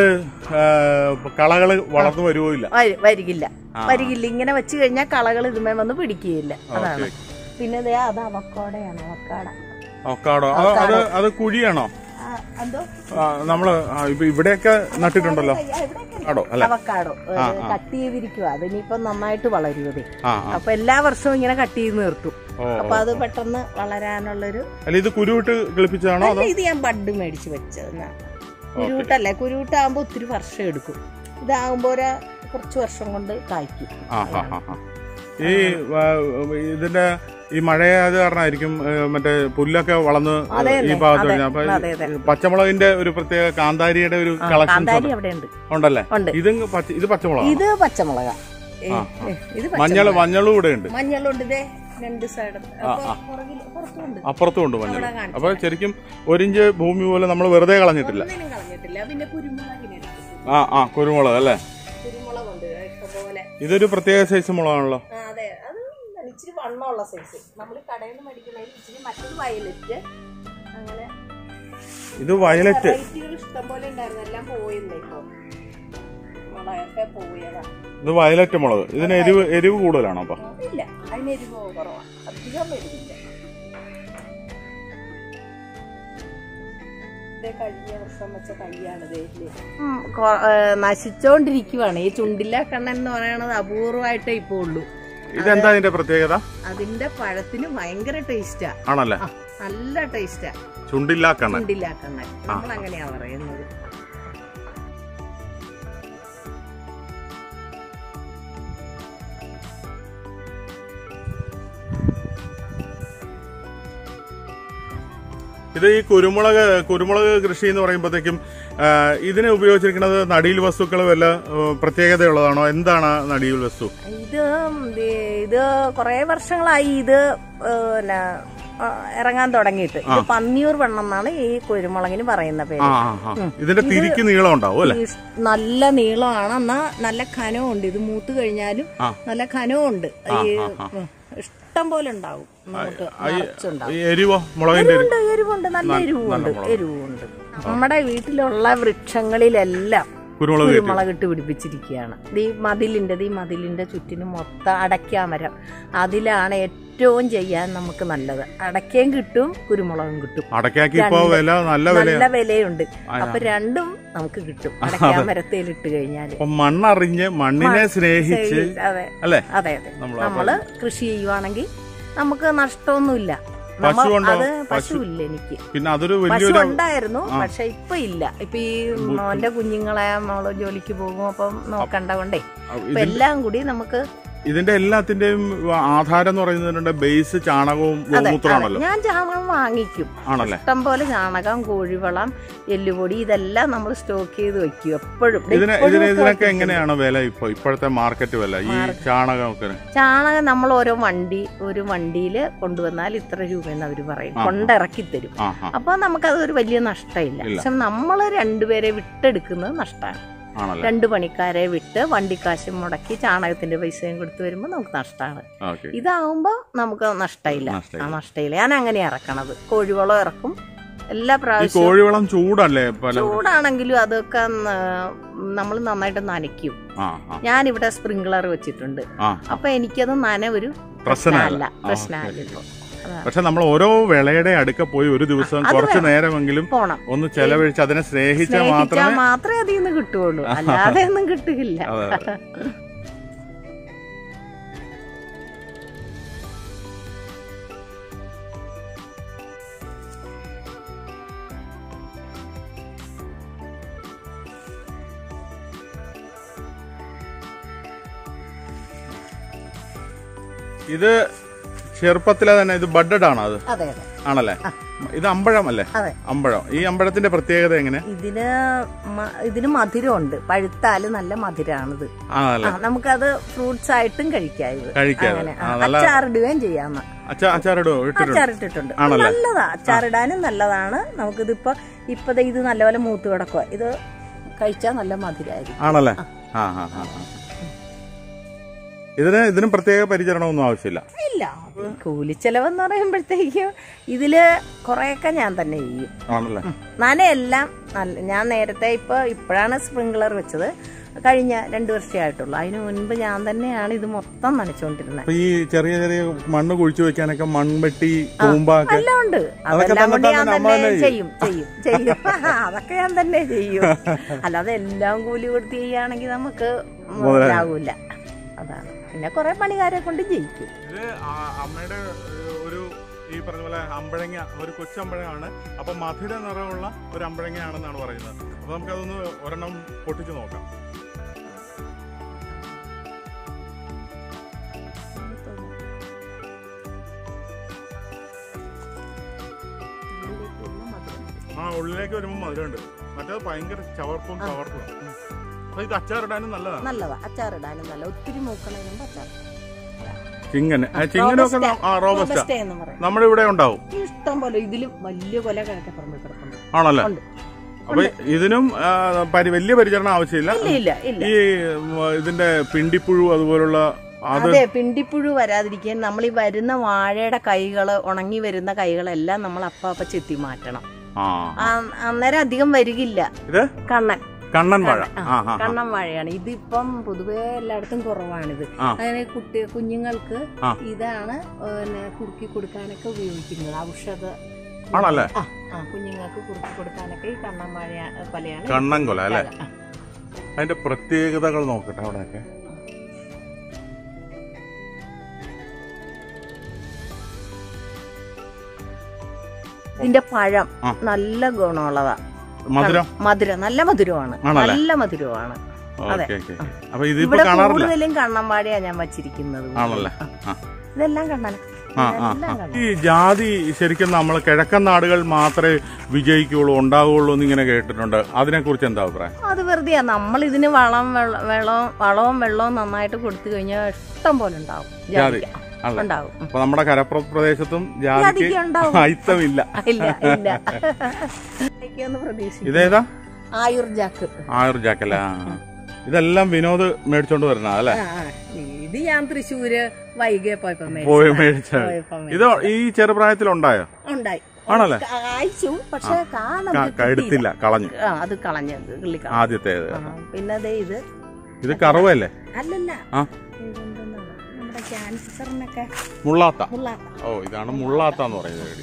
കളകള് വളർന്നു വരുവോ ഇല്ല? വരികില്ല വരികില്ല ഇങ്ങനെ വെച്ച് കഴിഞ്ഞാൽ കളകൾ ഇതുമേ വന്ന് പിടിക്കുകയില്ല. അതാണ്. പിന്നെ അത് അവക്കാടയാണ്. അവക്കാട അവക്കാടോ അത് അത് കുഴിയാണോ? നമ്മള് ഇവിടെയൊക്കെ നട്ടിട്ടുണ്ടല്ലോ. അവക്കാടോ കട്ട് ചെയ്തിരിക്കുക. അതിനിപ്പം നന്നായിട്ട് വളരുവതേ. അപ്പൊ എല്ലാ വർഷവും ഇങ്ങനെ കട്ട് ചെയ്ത് നിർത്തും. അപ്പൊ അത് പെട്ടെന്ന് വളരാനുള്ളൊരു. ഇത് കുരുവിട്ട് കിളിപ്പിച്ചതാണോ? ഇത് ഞാൻ ബഡ് മേടിച്ച് വെച്ചത്. കുരുവിട്ടല്ലേ. കുരുവിട്ടാകുമ്പോ ഒത്തിരി വർഷം എടുക്കും. ഇതാകുമ്പോ ഒരു കുറച്ച് വർഷം കൊണ്ട് കായ്ക്കും. ഈ ഇതിന്റെ ഈ മഴയായത് കാരണമായിരിക്കും മറ്റേ പുല്ലൊക്കെ വളർന്ന് ഈ ഭാഗത്ത് കഴിഞ്ഞ അപ്പൊ പച്ചമുളകിന്റെ ഒരു പ്രത്യേക കാന്താരിയുടെ ഒരു കളക്ഷൻ ഉണ്ടല്ലേ? ഇത് ഇത് പച്ചമുളക്. ഇത് പച്ചമുളക. മഞ്ഞൾ മഞ്ഞളും ഇവിടെ ഉണ്ട്. മഞ്ഞളുണ്ട്. ഇതേ രണ്ട് സൈഡും അപ്പുറത്തും ഉണ്ട് മഞ്ഞൾ. അപ്പൊ ശരിക്കും ഒരിഞ്ച് ഭൂമി പോലെ നമ്മൾ വെറുതെ കളഞ്ഞിട്ടില്ല. പിന്നെ കുരുമുളകിന് ആ ആ കുരുമുളക് അല്ലേ? കുരുമുളകുണ്ട് ഇഷ്ടംപോലെ. ഇതൊരു പ്രത്യേക സൈസ് മുളകാണല്ലോ. അതെ, അത് ഇച്ചിരി വണ്ണമുള്ള സൈസ്. നമ്മൾ കടയിൽ നിന്ന് മേടിക്കുന്നതിൽ ഇച്ചിരി മറ്റൊരു വയലറ്റ്. അങ്ങനെ ഇത് വയലറ്റ് ഇഷ്ടംപോലെ ഉണ്ടായിരുന്നു. എല്ലാം പോയില്ലേ ഇപ്പൊ. മുളകൊക്കെ പോയതാ. ഇത് വയലറ്റ് മുളക്. ഇതിന് എരിവ് എരിവ് കൂടുതലാണോ? അപ്പൊ ഇല്ല, അതിന് എരിവ് കുറവാണ്. അധികം എരിവില്ല. കഴിഞ്ഞ വർഷം വെച്ച തയ്യാണ്. നശിച്ചോണ്ടിരിക്കുവാണ്. ഈ ചുണ്ടില്ല കണ്ണൻ എന്ന് പറയണത് അപൂർവമായിട്ടേ ഇപ്പൊ ഉള്ളൂ. ഇതെന്താ അതിന്റെ പ്രത്യേകത? അതിന്റെ പഴത്തിന് ഭയങ്കര ടേസ്റ്റാ. ആണല്ലേ? നല്ല ടേസ്റ്റാ. ചുണ്ടില്ലാ കണ്ണൻ. ചുണ്ടില്ലാ കണ്ണൻ നമ്മൾ അങ്ങനെയാ പറയുന്നത്. ഇത് ഈ കുരുമുളക് കുരുമുളക് കൃഷി എന്ന് പറയുമ്പോഴത്തേക്കും ഇതിനെ ഉപയോഗിച്ചിരിക്കുന്നത് നടീൽ വസ്തുക്കൾ വല്ല പ്രത്യേകതയുള്ളതാണോ? എന്താണ് നടീൽ വസ്തു? ഇത് ഇത് കുറെ വർഷങ്ങളായി ഇത് ഇറങ്ങാൻ തുടങ്ങിയിട്ട്. ഇത് പന്നിയൂർ വെണ്ണം എന്നാണ് ഈ കുരുമുളകിന് പറയുന്ന പേര്. ഇതിന്റെ തിരിക്ക് നീളം ഉണ്ടാവും അല്ലേ? നല്ല നീളമാണ്. എന്നാ നല്ല കനമുണ്ട്. ഇത് മൂത്ത് കഴിഞ്ഞാലും നല്ല കനമുണ്ട്. ഇഷ്ടം പോലെ ഉണ്ടാവും. എരിവോ? മുളകിന്റെ എരിവുണ്ട്. നല്ല എരിവുണ്ട്. എരിവുണ്ട്. നമ്മുടെ വീട്ടിലുള്ള വൃക്ഷങ്ങളിലെല്ലാം കുരുമുളക് ഇട്ട് പിടിപ്പിച്ചിരിക്കുകയാണ്. ഈ മതിലിന്റെ ഈ മതിലിന്റെ ചുറ്റിനും മൊത്തം അടയ്ക്കാമരം. അതിലാണ് ഏറ്റവും ചെയ്യാൻ നമുക്ക് നല്ലത്. അടയ്ക്കയും കിട്ടും, കുരുമുളകും കിട്ടും. നല്ല വിലയുണ്ട്. അപ്പൊ രണ്ടും നമുക്ക് കിട്ടും അടയ്ക്കാമരത്തേലിട്ട് കഴിഞ്ഞാല്. മണ്ണറിഞ്ഞ് മണ്ണിനെ സ്നേഹിച്ച്. അതെ അതെ അതെ. നമ്മള് കൃഷി ചെയ്യുവാണെങ്കിൽ നമുക്ക് നഷ്ടമൊന്നുമില്ല. അത് പശു ഇല്ല എനിക്ക്. പിന്നെ അതൊരു പശു ഉണ്ടായിരുന്നു, പക്ഷെ ഇപ്പൊ ഇല്ല. ഇപ്പൊ ഈ മോന്റെ കുഞ്ഞുങ്ങളെ മോള് ജോലിക്ക് പോകും. അപ്പം നോക്കണ്ട കൊണ്ടേ ഇപ്പൊ എല്ലാം കൂടി നമുക്ക്. ഇതിന്റെ എല്ലാത്തിന്റെയും ആധാരം എന്ന് പറയുന്നത് ബേസ് ചാണകവും ഗോമൂത്രമാണല്ലോ. ഞാൻ ചാണകം വാങ്ങിക്കും. ആണല്ലേ? ഇഷ്ടം പോലെ ചാണകം, കോഴിവളം, എല്ലുപൊടി ഇതെല്ലാം നമ്മൾ സ്റ്റോക്ക് ചെയ്ത് വെക്കും എപ്പോഴും. ഇതിനൊക്കെ എങ്ങനെയാണ് വില ഇപ്പൊ ഇപ്പോഴത്തെ മാർക്കറ്റ് വില ഈ ചാണകം? ചാണകം നമ്മൾ ഓരോ വണ്ടി ഒരു വണ്ടിയില് കൊണ്ടുവന്നാൽ ഇത്ര രൂപയെന്ന് അവര് പറയും. കൊണ്ടിറക്കി തരും. അപ്പൊ നമുക്കത് ഒരു വലിയ നഷ്ടമില്ല. പക്ഷെ നമ്മള് രണ്ടുപേരെ വിട്ടെടുക്കുന്നത് നഷ്ടമാണ്. രണ്ടു പണിക്കാരെ വിട്ട് വണ്ടിക്കാശും മുടക്കി ചാണകത്തിന്റെ പൈസയും കൊടുത്ത് വരുമ്പോ നമുക്ക് നഷ്ടമാണ്. ഇതാവുമ്പോ നമുക്ക് നഷ്ടമില്ല. ആ നഷ്ടമില്ല. ഞാൻ അങ്ങനെ ഇറക്കണത്. കോഴിവളം ഇറക്കും എല്ലാ പ്രാവശ്യവും. കോഴിവളം ചൂടല്ലേ? ചൂടാണെങ്കിലും അതൊക്കെ നമ്മൾ നന്നായിട്ട് നനയ്ക്കും. ഞാനിവിടെ സ്പ്രിംഗ്ലർ വെച്ചിട്ടുണ്ട്. അപ്പൊ എനിക്കത് നന ഒരു പ്രശ്നമല്ല. പ്രശ്നമല്ല. പക്ഷെ നമ്മൾ ഓരോ വിളയുടെ അടുക്ക പോയി ഒരു ദിവസം കുറച്ചു നേരമെങ്കിലും ഒന്ന് ചെലവഴിച്ച് അതിനെ സ്നേഹിച്ചാൽ മാത്രമേ മാത്രമേ അതിൽ നിന്ന് കിട്ടുകയുള്ളൂ. അല്ലാതെ ഒന്നും കിട്ടുകയില്ല. ഇത് ചെറുപ്പത്തിലെ തന്നെ ഇത് ബഡഡ് ആണോ? അത് അതെ അതെ ആണല്ലേ. ഇത് അമ്പഴം അല്ലേ? അതെ. അമ്പഴം. ഈ അമ്പഴത്തിന്റെ പ്രത്യേകത എങ്ങനെ? ഇതിന് ഇതിന് മധുരമുണ്ട്, പഴുത്താല് നല്ല മധുരമാണിത്. നമുക്കത് ഫ്രൂട്ട്സ് ആയിട്ടും കഴിക്കാം. ഇത് അങ്ങനെ അച്ചാറിടുകയും ചെയ്യാം. അച്ചാറിട്ടിട്ടുണ്ട്. നല്ലതാ, അച്ചാറിടാനും നല്ലതാണ്. നമുക്കിതിപ്പോ ഇപ്പത് ഇത് നല്ലപോലെ മൂത്ത് കിടക്കുക. ഇത് കഴിച്ചാൽ നല്ല മധുരമായിരിക്കും. ആണല്ലേ. ഇതിന് ഇതിനും പ്രത്യേക പരിചരണമൊന്നും ആവശ്യമില്ല. ഇല്ല. കൂലിച്ചെലവെന്ന് പറയുമ്പോഴത്തേക്കും ഇതില് കൊറേയൊക്കെ ഞാൻ തന്നെ ചെയ്യും. നനയെല്ലാം നല്ല. ഞാൻ നേരത്തെ ഇപ്പൊ ഇപ്പോഴാണ് സ്പ്രിംഗ്ലർ വെച്ചത്, കഴിഞ്ഞ രണ്ടു വർഷമായിട്ടുള്ളൂ. അതിനു മുൻപ് ഞാൻ തന്നെയാണ് ഇത് മൊത്തം നനച്ചോണ്ടിരുന്നത്. ഈ ചെറിയ ചെറിയ മണ്ണ് കുഴിച്ചു വെക്കാനൊക്കെ മൺവെട്ടി തൂമ്പാക്കെ എല്ലാം ഉണ്ട്. അതെല്ലാം കൊണ്ട് ഞാൻ തന്നെ ചെയ്യും ചെയ്യും ചെയ്യും അതൊക്കെ ഞാൻ തന്നെ ചെയ്യും. അല്ലാതെ എല്ലാം കൂലി കൊടുത്ത് ചെയ്യുകയാണെങ്കിൽ നമുക്ക് മുതലാകൂല. അതാണ്. പിന്നെ കുറെ പണിക്കാരെ കൊണ്ട് ജയിക്കും. അമ്മയുടെ ഒരു ഈ പറഞ്ഞ പോലെ അമ്പഴങ്ങ ഒരു കൊച്ചമ്പഴമാണ്. അപ്പൊ മധുര നിറമുള്ള ഒരു അമ്പഴങ്ങയാണെന്നാണ് പറയുന്നത്. അപ്പൊ നമുക്കതൊന്ന് ഒരെണ്ണം പൊട്ടിച്ചു നോക്കാം. ആ ഉള്ളിലേക്ക് വരുമ്പോ മധുരമുണ്ട്. മറ്റേത് ഭയങ്കര ചവർപ്പും ചവർപ്പും. അപ്പൊ ഇത് അച്ചാറിടാനും നല്ലതാണ്. നല്ലതാ, അച്ചാറിടാനും നല്ല. ഒത്തിരി മൂക്കണതിനുമ്പോ അച്ചാർ. ചിങ്ങന് ചിങ്ങനൊക്കെ നമ്മുടെ ഇവിടെ ഉണ്ടാവും ഇഷ്ടം പോലെ. ഇതിലും വലിയ കൊല കിഴക്കപ്പറമ്പിൽ കിടപ്പുണ്ട്. ആണല്ലേ. അപ്പൊ ഇതിനും വലിയ പരിചരണം ആവശ്യമില്ല. ഈ ഇതിന്റെ പിണ്ടിപ്പുഴു അതുപോലുള്ള അതെ, പിണ്ടിപ്പുഴു വരാതിരിക്കാൻ നമ്മൾ ഈ വരുന്ന വാഴയുടെ കൈകള്, ഉണങ്ങി വരുന്ന കൈകളെല്ലാം നമ്മൾ അപ്പ അപ്പ ചെത്തി മാറ്റണം. അന്നേരം അധികം വരികില്ല. കണ്ണൻ കണ്ണൻ വാഴ കണ്ണൻ വാഴയാണ്. ഇതിപ്പം പൊതുവെ എല്ലായിടത്തും കുറവാണിത്. അങ്ങനെ കുട്ടി കുഞ്ഞുങ്ങൾക്ക് ഇതാണ് പിന്നെ കുറുക്കി കൊടുക്കാനൊക്കെ ഉപയോഗിക്കുന്നത്. ഔഷധ ആണല്ലേ. ആ കുഞ്ഞുങ്ങൾക്ക് കുറുക്കി കൊടുക്കാനൊക്കെ ഈ കണ്ണൻ വാഴ കൊലയാണ്. കണ്ണൻ കൊല അല്ലേ. അതിന്റെ പ്രത്യേകതകൾ നോക്കട്ടെ. അവിടെയൊക്കെ ഇതിന്റെ പഴം നല്ല ഗുണമുള്ളതാ. മധുരം മധുരം നല്ല മധുരമാണ്. നല്ല മധുരമാണ്. അതെ. ഇവിടെ കൂടുതലും കണ്ണൻ വാഴയാ ഞാൻ വച്ചിരിക്കുന്നത്. ഇതെല്ലാം കണ്ണൻ. ഈ ജാതി ശരിക്കും നമ്മൾ കിഴക്കൻ നാടുകൾ മാത്രമേ വിജയിക്കുള്ളൂ ഉണ്ടാവുള്ളൂ എന്ന് ഇങ്ങനെ കേട്ടിട്ടുണ്ട്. അതിനെ കുറിച്ച് എന്താ അഭിപ്രായം? അത് വെറുതെയാ. നമ്മൾ ഇതിന് വളം വെള്ളവും വളവും വെള്ളവും നന്നായിട്ട് കൊടുത്തു കഴിഞ്ഞാൽ ഇഷ്ടം പോലെ ഉണ്ടാവും. ജാതി ഉണ്ടാവും. അപ്പൊ നമ്മുടെ കരപ്രദേശത്തും ജാതിക്ക് അയിത്തമില്ല. ഇതേതാ? ആയുർജാക്ക്. ആയുർജാക്കല്ല. ഇതെല്ലാം വിനോദ് മേടിച്ചോണ്ട് വരുന്ന അല്ലേ? ഇത് ഞാൻ തൃശ്ശൂര് വൈകെ പോയപ്പോ പോയി മേടിച്ച. ഇത് ഈ ചെറുപ്രായത്തിലുണ്ടായോ? ഉണ്ടായി. ആണല്ലേ. അയച്ചു. പക്ഷെ എടുത്തില്ല, കളഞ്ഞു. അത് കളഞ്ഞത് ആദ്യത്തേത്. പിന്നെ ഇത് ഇത് കറുവല്ലേ? അല്ലല്ല, ക്യാൻസറിനൊക്കെ മുള്ളാത്ത. ഓ, ഇതാണ് മുള്ളാത്ത എന്ന് പറയുന്നത്.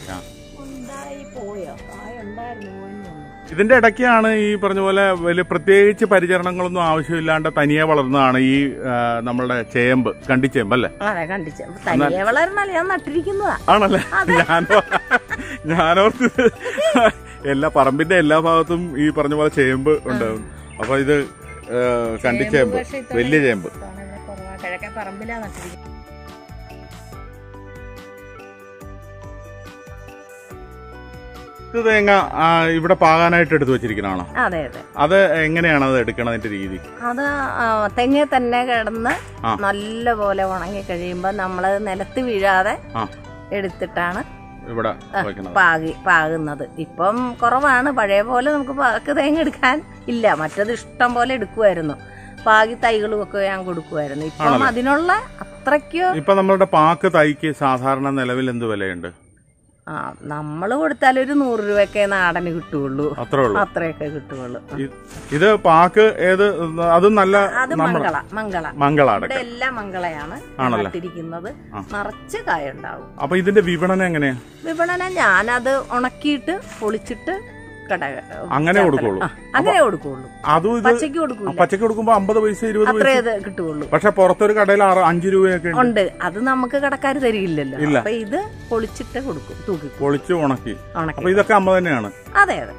ഇതിന്റെ ഇടയ്ക്കാണ് ഈ പറഞ്ഞ പോലെ വലിയ പ്രത്യേകിച്ച് പരിചരണങ്ങളൊന്നും ആവശ്യമില്ലാണ്ട് തനിയെ വളർന്നതാണ് ഈ നമ്മളുടെ ചേമ്പ്, കണ്ടിച്ചേമ്പ് അല്ലേ? ആണല്ലേ. ഞാനോ ഞാനോർത്ത് എല്ലാ പറമ്പിന്റെ എല്ലാ ഭാഗത്തും ഈ പറഞ്ഞ പോലെ ചേമ്പ് ഉണ്ടാവും. അപ്പൊ ഇത് കണ്ടിച്ചേമ്പ്, വലിയ ചേമ്പ്. ഇത് തേങ്ങ ഇവിടെ പാകാനായിട്ട് എടുത്തു വെച്ചിരിക്കണാണോ? അതെ അതെ. അത് എങ്ങനെയാണ് അത് എടുക്കണതിന്റെ രീതി? അത് തെങ്ങ് തന്നെ കിടന്ന് നല്ലപോലെ ഉണങ്ങി കഴിയുമ്പോ നമ്മള് നിലത്ത് വീഴാതെ എടുത്തിട്ടാണ് ഇവിടെ പാകി പാകുന്നത്. ഇപ്പം കുറവാണ്. പഴയ പോലെ നമുക്ക് പാക്ക് തേങ്ങ എടുക്കാൻ ഇല്ല. മറ്റത് ഇഷ്ടം പോലെ എടുക്കുമായിരുന്നു. പാകി തൈകളും ഒക്കെ ഞാൻ കൊടുക്കുമായിരുന്നു. ഇപ്പം അതിനുള്ള അത്രയ്ക്ക്. ഇപ്പൊ നമ്മളുടെ പാക്ക് തൈക്ക് സാധാരണ നിലവിൽ എന്ത് വിലയുണ്ട്? ആ നമ്മള് കൊടുത്താൽ ഒരു നൂറ് രൂപയൊക്കെ നാടന് കിട്ടുള്ളൂ. അത്രയൊക്കെ കിട്ടുള്ളൂ. ഇത് പാക്ക് ഏത്? അത് നല്ല അത് മംഗള മംഗള മംഗള എല്ലാം മംഗളയാണ് നട്ടിരിക്കുന്നത്. നിറച്ച് കായ ഉണ്ടാവും. അപ്പൊ ഇതിന്റെ വിപണനം എങ്ങനെയാ? വിപണനം ഞാനത് ഉണക്കിയിട്ട് പൊളിച്ചിട്ട് അങ്ങനെ കൊടുക്കുള്ളൂ. അങ്ങനെ കൊടുക്കുള്ളൂ. അതും പച്ചക്ക് കൊടുക്കും. പച്ചക്ക് കൊടുക്കുമ്പോ അമ്പത് പൈസ ഇരുപത് പൈസ കിട്ടുള്ളൂ. പക്ഷെ പുറത്തൊരു കടയിൽ അഞ്ചു രൂപയൊക്കെ ഉണ്ട്. അത് നമുക്ക് കടക്കാർ തരില്ലല്ലോ. അപ്പൊ ഇത് പൊളിച്ചിട്ട് കൊടുക്കും. തൂക്കി പൊളിച്ച് ഉണക്കി. അപ്പൊ ഇതൊക്കെ അമ്മ തന്നെയാണ്? അതെ അതെ.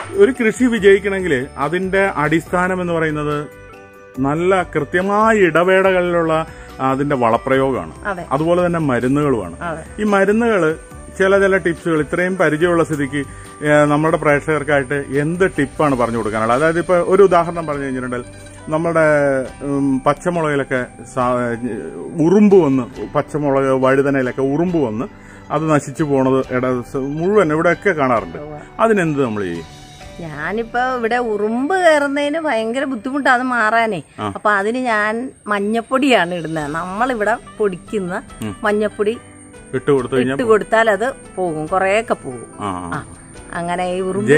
ഒരു കൃഷി വിജയിക്കണമെങ്കിൽ അതിന്റെ അടിസ്ഥാനം എന്ന് പറയുന്നത് നല്ല കൃത്യമായ ഇടവേളകളിലുള്ള അതിന്റെ വളപ്രയോഗമാണ്. അതുപോലെ തന്നെ മരുന്നുകളുമാണ്. ഈ മരുന്നുകൾ ചില ചില ടിപ്സുകൾ ഇത്രയും പരിചയമുള്ള സ്ഥിതിക്ക് നമ്മുടെ പ്രേക്ഷകർക്കായിട്ട് എന്ത് ടിപ്പാണ് പറഞ്ഞു കൊടുക്കാനുള്ളത്? അതായത് ഇപ്പൊ ഒരു ഉദാഹരണം പറഞ്ഞു കഴിഞ്ഞിട്ടുണ്ടെങ്കിൽ നമ്മുടെ പച്ചമുളകിലൊക്കെ ഉറുമ്പ് വന്ന്, പച്ചമുളക് വഴുതനയിലൊക്കെ ഉറുമ്പ് വന്ന് അത് നശിച്ചു പോണത് ഇട മുഴുവൻ ഇവിടെയൊക്കെ കാണാറുണ്ട്. അതിനെന്ത് നമ്മൾ ചെയ്യും? ഞാനിപ്പോ ഇവിടെ ഉറുമ്പ് കയറുന്നതിന് ഭയങ്കര ബുദ്ധിമുട്ടാണ് മാറാനേ. അപ്പൊ അതിന് ഞാൻ മഞ്ഞപ്പൊടിയാണ് ഇടുന്നത്. നമ്മളിവിടെ പൊടിക്കുന്ന മഞ്ഞപ്പൊടി ഇട്ട് കൊടുത്താൽ അത് പോകും, കൊറേയൊക്കെ പോകും. അങ്ങനെ ഈ ഉറുമ്പ്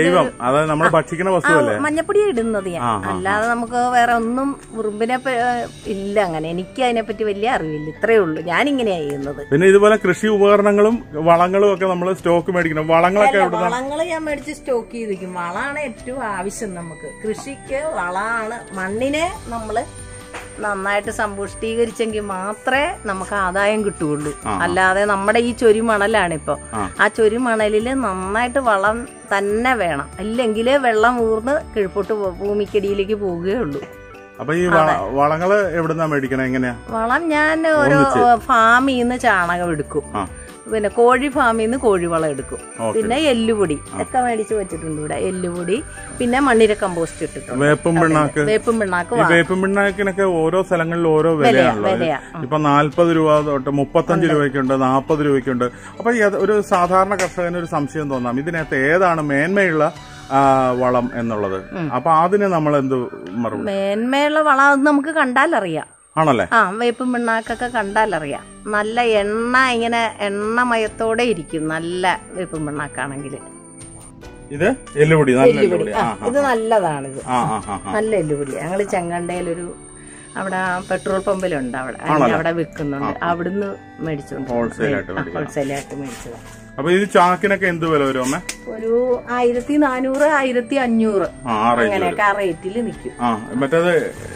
മഞ്ഞപ്പൊടി ഇടുന്നത് ഞാൻ, അല്ലാതെ നമുക്ക് വേറെ ഒന്നും ഉറുമ്പിനെ ഇല്ല. അങ്ങനെ എനിക്ക് അതിനെപ്പറ്റി വലിയ അറിവില്ല. ഇത്രയേ ഉള്ളൂ ഞാനിങ്ങനെയാ ചെയ്യുന്നത്. പിന്നെ ഇതുപോലെ കൃഷി ഉപകരണങ്ങളും വളങ്ങളും ഒക്കെ നമ്മൾ സ്റ്റോക്ക് മേടിക്കണം. വളങ്ങളൊക്കെ വളങ്ങൾ ഞാൻ മേടിച്ച് സ്റ്റോക്ക് ചെയ്ത് വെക്കും. വളമാണ് ഏറ്റവും ആവശ്യം നമുക്ക്. കൃഷിക്ക് വളമാണ്. മണ്ണിനെ നമ്മള് നന്നായിട്ട് സമ്പുഷ്ടീകരിച്ചെങ്കിൽ മാത്രമേ നമുക്ക് ആദായം കിട്ടുകയുള്ളൂ. അല്ലാതെ നമ്മുടെ ഈ ചൊരി മണലാണ് ഇപ്പൊ, ആ ചൊരി മണലില് നന്നായിട്ട് വളം തന്നെ വേണം. ഇല്ലെങ്കിലേ വെള്ളം ഊർന്ന് കിഴപ്പോട്ട് ഭൂമിക്കടിയിലേക്ക് പോവുകയുള്ളൂ. അപ്പൊ ഈ വളങ്ങള് എവിടുന്നാ മേടിക്കണേ? എങ്ങനെയാ വളം? ഞാൻ ഓരോ ഫാമിൽ നിന്ന് ചാണകം എടുക്കും, പിന്നെ കോഴി ഫാമിൽ നിന്ന് കോഴിവളം എടുക്കും, പിന്നെ എല്ലുപൊടി ഒക്കെ മേടിച്ച് വെച്ചിട്ടുണ്ട് ഇവിടെ. എല്ലുപൊടി, പിന്നെ മണ്ണിര കമ്പോസ്റ്റ് ഇട്ടിട്ടുണ്ട്. വേപ്പും പിണ്ണാക്ക് വേപ്പും പിണ്ണാക്ക് വേപ്പും പിണ്ണാക്കിനൊക്കെ ഓരോ സ്ഥലങ്ങളിൽ ഓരോ വിലയാണല്ലോ. ഇപ്പൊ നാല്പത് രൂപ തൊട്ട് മുപ്പത്തഞ്ച് രൂപയ്ക്കുണ്ട്, നാൽപ്പത് രൂപയ്ക്കുണ്ട്. അപ്പൊ ഒരു സാധാരണ കർഷകന് ഒരു സംശയം തോന്നാം, ഇതിനകത്ത് ഏതാണ് മേന്മയുള്ള വളം എന്നുള്ളത്. അപ്പൊ അതിന് നമ്മൾ എന്ത് മറുപടി? മേന്മയുള്ള വളം നമുക്ക് കണ്ടാലറിയാം. ആണല്ലേ? ആ, വേപ്പും പിണ്ണാക്കൊക്കെ കണ്ടാലറിയാം. നല്ല എണ്ണ, ഇങ്ങനെ എണ്ണമയത്തോടെ ഇരിക്കും നല്ല വേപ്പും പിണ്ണാക്കാണെങ്കിൽ. ഇത് എല്ലുപൊടി, ഇത് നല്ലതാണിത്, നല്ല എല്ലുപൊടി. ഞങ്ങള് ചെങ്കണ്ടയിലൊരു അവിടെ പെട്രോൾ പമ്പിലുണ്ട്, അവിടെ അവിടെ വിൽക്കുന്നുണ്ട്. അവിടുന്ന് മേടിച്ചോണ്ട് ഹോൾസെയിലായിട്ട് മേടിച്ചതാണ്. അപ്പൊ ഇത് ചാക്കിനൊക്കെ എന്ത് വില വരും അമ്മ? ഒരു ആയിരത്തി നാനൂറ് ആയിരത്തി അഞ്ഞൂറ് അങ്ങനെയൊക്കെ ആ റേറ്റിൽ നിൽക്കും. മറ്റേത്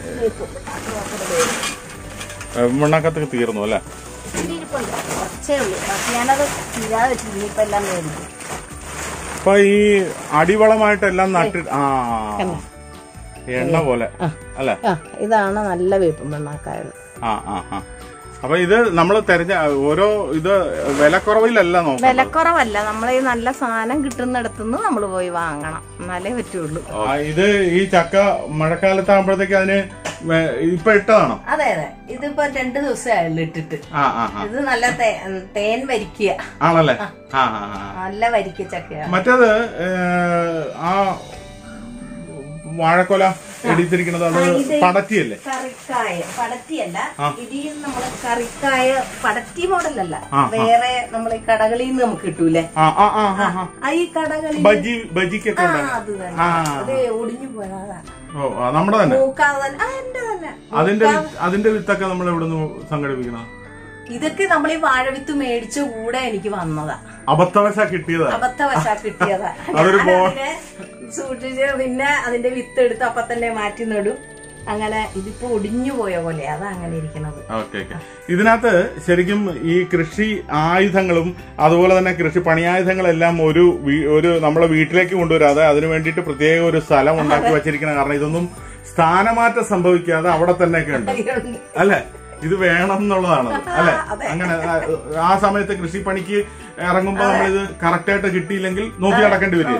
മണ്ണാക്കത്തൊക്കെ തീർന്നു അല്ലേ? കുറച്ചേ ഉള്ളൂ, ഞാനത് തീരാതെ വെച്ചിരുന്നു. ഇപ്പൊ എല്ലാം മേടിക്കും. അപ്പൊ ഈ അടിവളമായിട്ടെല്ലാം നട്ടി എണ്ണ പോലെ അല്ലെ? ഇതാണ് നല്ല വേപ്പും പിണ്ണാക്കായത്. ആ ആ ആ അപ്പൊ ഇത് നമ്മൾ തെരഞ്ഞ ഓരോ ഇത് വിലക്കുറവിലല്ല നോക്കാം. വിലക്കുറവല്ല, നമ്മൾ ഈ നല്ല സാധനം കിട്ടുന്നിടത്തുനിന്ന് നമ്മൾ പോയി വാങ്ങണം, എന്നാലേ പറ്റുള്ളൂ. ഇത് ഈ ചക്ക മഴക്കാലത്താകുമ്പോഴത്തേക്ക് അതിന് ഇപ്പൊ ഇട്ടതാണോ? അതെ അതെ, ഇതിപ്പോ രണ്ടു ദിവസമായുള്ളൂ ഇട്ടിട്ട്. ഇത് നല്ല തേൻ വരിക്കുക ആണല്ലേ? നല്ല വരിക്ക ചക്കയാണ്. മറ്റേത് ആ വാഴക്കൊല എടിത്തിരിക്കുന്നത് അത് പടറ്റിയല്ലേ? കറിക്കായ പടറ്റിയല്ല, ഇടിയും നമ്മള് കറിക്കായ പടറ്റി മോഡലല്ല, വേറെ നമ്മളെ കടകളിൽ നിന്ന് നമുക്ക് കിട്ടൂലേ ഈ കടകളിൽ ബജിക്കൊക്കെ അത് തന്നെ. അത് ഒടിഞ്ഞു പോയതാ. നമ്മുടെ തന്നെ എന്റെ തന്നെ. അതിന്റെ അതിന്റെ വിത്തൊക്കെ നമ്മൾ എവിടുന്ന് സംഘടിപ്പിക്കണം? ഇതൊക്കെ നമ്മൾ ഈ വാഴവിത്ത് മേടിച്ച കൂടെ എനിക്ക് വന്നതാ. അബദ്ധവശ കിട്ടിയതാ. അബദ്ധവശ കിട്ടിയതാ. സൂക്ഷിച്ച് പിന്നെ അതിന്റെ വിത്ത് എടുത്ത് അപ്പൊ തന്നെ മാറ്റി നടും. അങ്ങനെ ഇതിപ്പോ ഒടിഞ്ഞു പോയ പോലെ അതാ അങ്ങനെ ഇരിക്കുന്നത്. Okay okay. ഇതിനകത്ത് ശരിക്കും ഈ കൃഷി ആയുധങ്ങളും അതുപോലെ തന്നെ കൃഷി പണിയായുധങ്ങളെല്ലാം ഒരു ഒരു നമ്മളെ വീട്ടിലേക്ക് കൊണ്ടുവരാതെ അതിനു വേണ്ടിയിട്ട് പ്രത്യേക ഒരു സ്ഥലം ഉണ്ടാക്കി വെച്ചിരിക്കുന്ന കാരണം ഇതൊന്നും സ്ഥാനമാറ്റം സംഭവിക്കാതെ അവിടെ തന്നെയൊക്കെ ഉണ്ട് അല്ലെ? ഇത് വേണം എന്നുള്ളതാണ് അല്ലെ? അങ്ങനെ ആ സമയത്ത് കൃഷിപ്പണിക്ക് ഇറങ്ങുമ്പോ നമ്മളിത് കറക്റ്റായിട്ട് കിട്ടിയില്ലെങ്കിൽ നോക്കി നടക്കേണ്ടി വരും.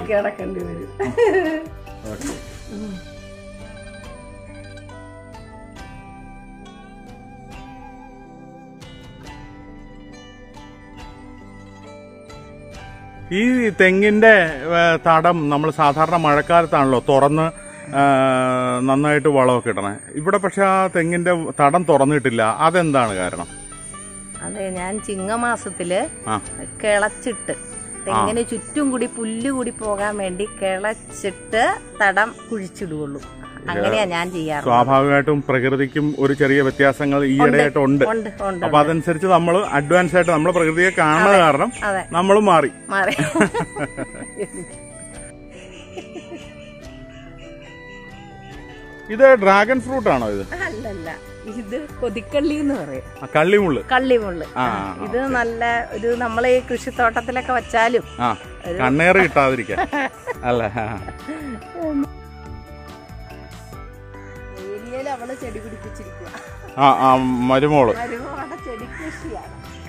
ഈ തെങ്ങിന്റെ തടം നമ്മൾ സാധാരണ മഴക്കാലത്താണല്ലോ തുറന്ന് നന്നായിട്ട് വളമൊക്കെ ഇടണേ. ഇവിടെ പക്ഷെ ആ തെങ്ങിന്റെ തടം തുറന്നിട്ടില്ല. അതെന്താണ് കാരണം? അതെ, ഞാൻ ചിങ്ങമാസത്തില് കിളച്ചിട്ട് തെങ്ങിന് ചുറ്റും കൂടി പുല്ല് കൂടി പോകാൻ വേണ്ടി കിളച്ചിട്ട് തടം കുഴിച്ചിടുകയുള്ളൂ. അങ്ങനെയാ ഞാൻ ചെയ്യാറ്. സ്വാഭാവികമായിട്ടും പ്രകൃതിക്കും ഒരു ചെറിയ വ്യത്യാസങ്ങൾ ഈയിടെയായിട്ടുണ്ട്. അപ്പൊ അതനുസരിച്ച് നമ്മൾ അഡ്വാൻസ് ആയിട്ട് നമ്മൾ പ്രകൃതിയെ കാണുന്നത് കാരണം നമ്മൾ മാറി മാറി ഇത് ഡ്രാഗൺ ഫ്രൂട്ട് ആണോ? ഇത് അല്ലല്ല, ഇത് കൊതിക്കള്ളി എന്ന് പറയും. കള്ളിമുള്ള്. കള്ളിമുള്ള്. ഇത് നല്ല ഒരു നമ്മളെ ഈ കൃഷിത്തോട്ടത്തിലൊക്കെ വെച്ചാലും കണ്ണേറ് കിട്ടാതിരിക്കാൻ അല്ല. അവള് ചെടി പിടിപ്പിച്ചിരിക്കുക. ആ ആ മരുമോള് മരുമോളുടെ ചെടി കൃഷിയാണ്.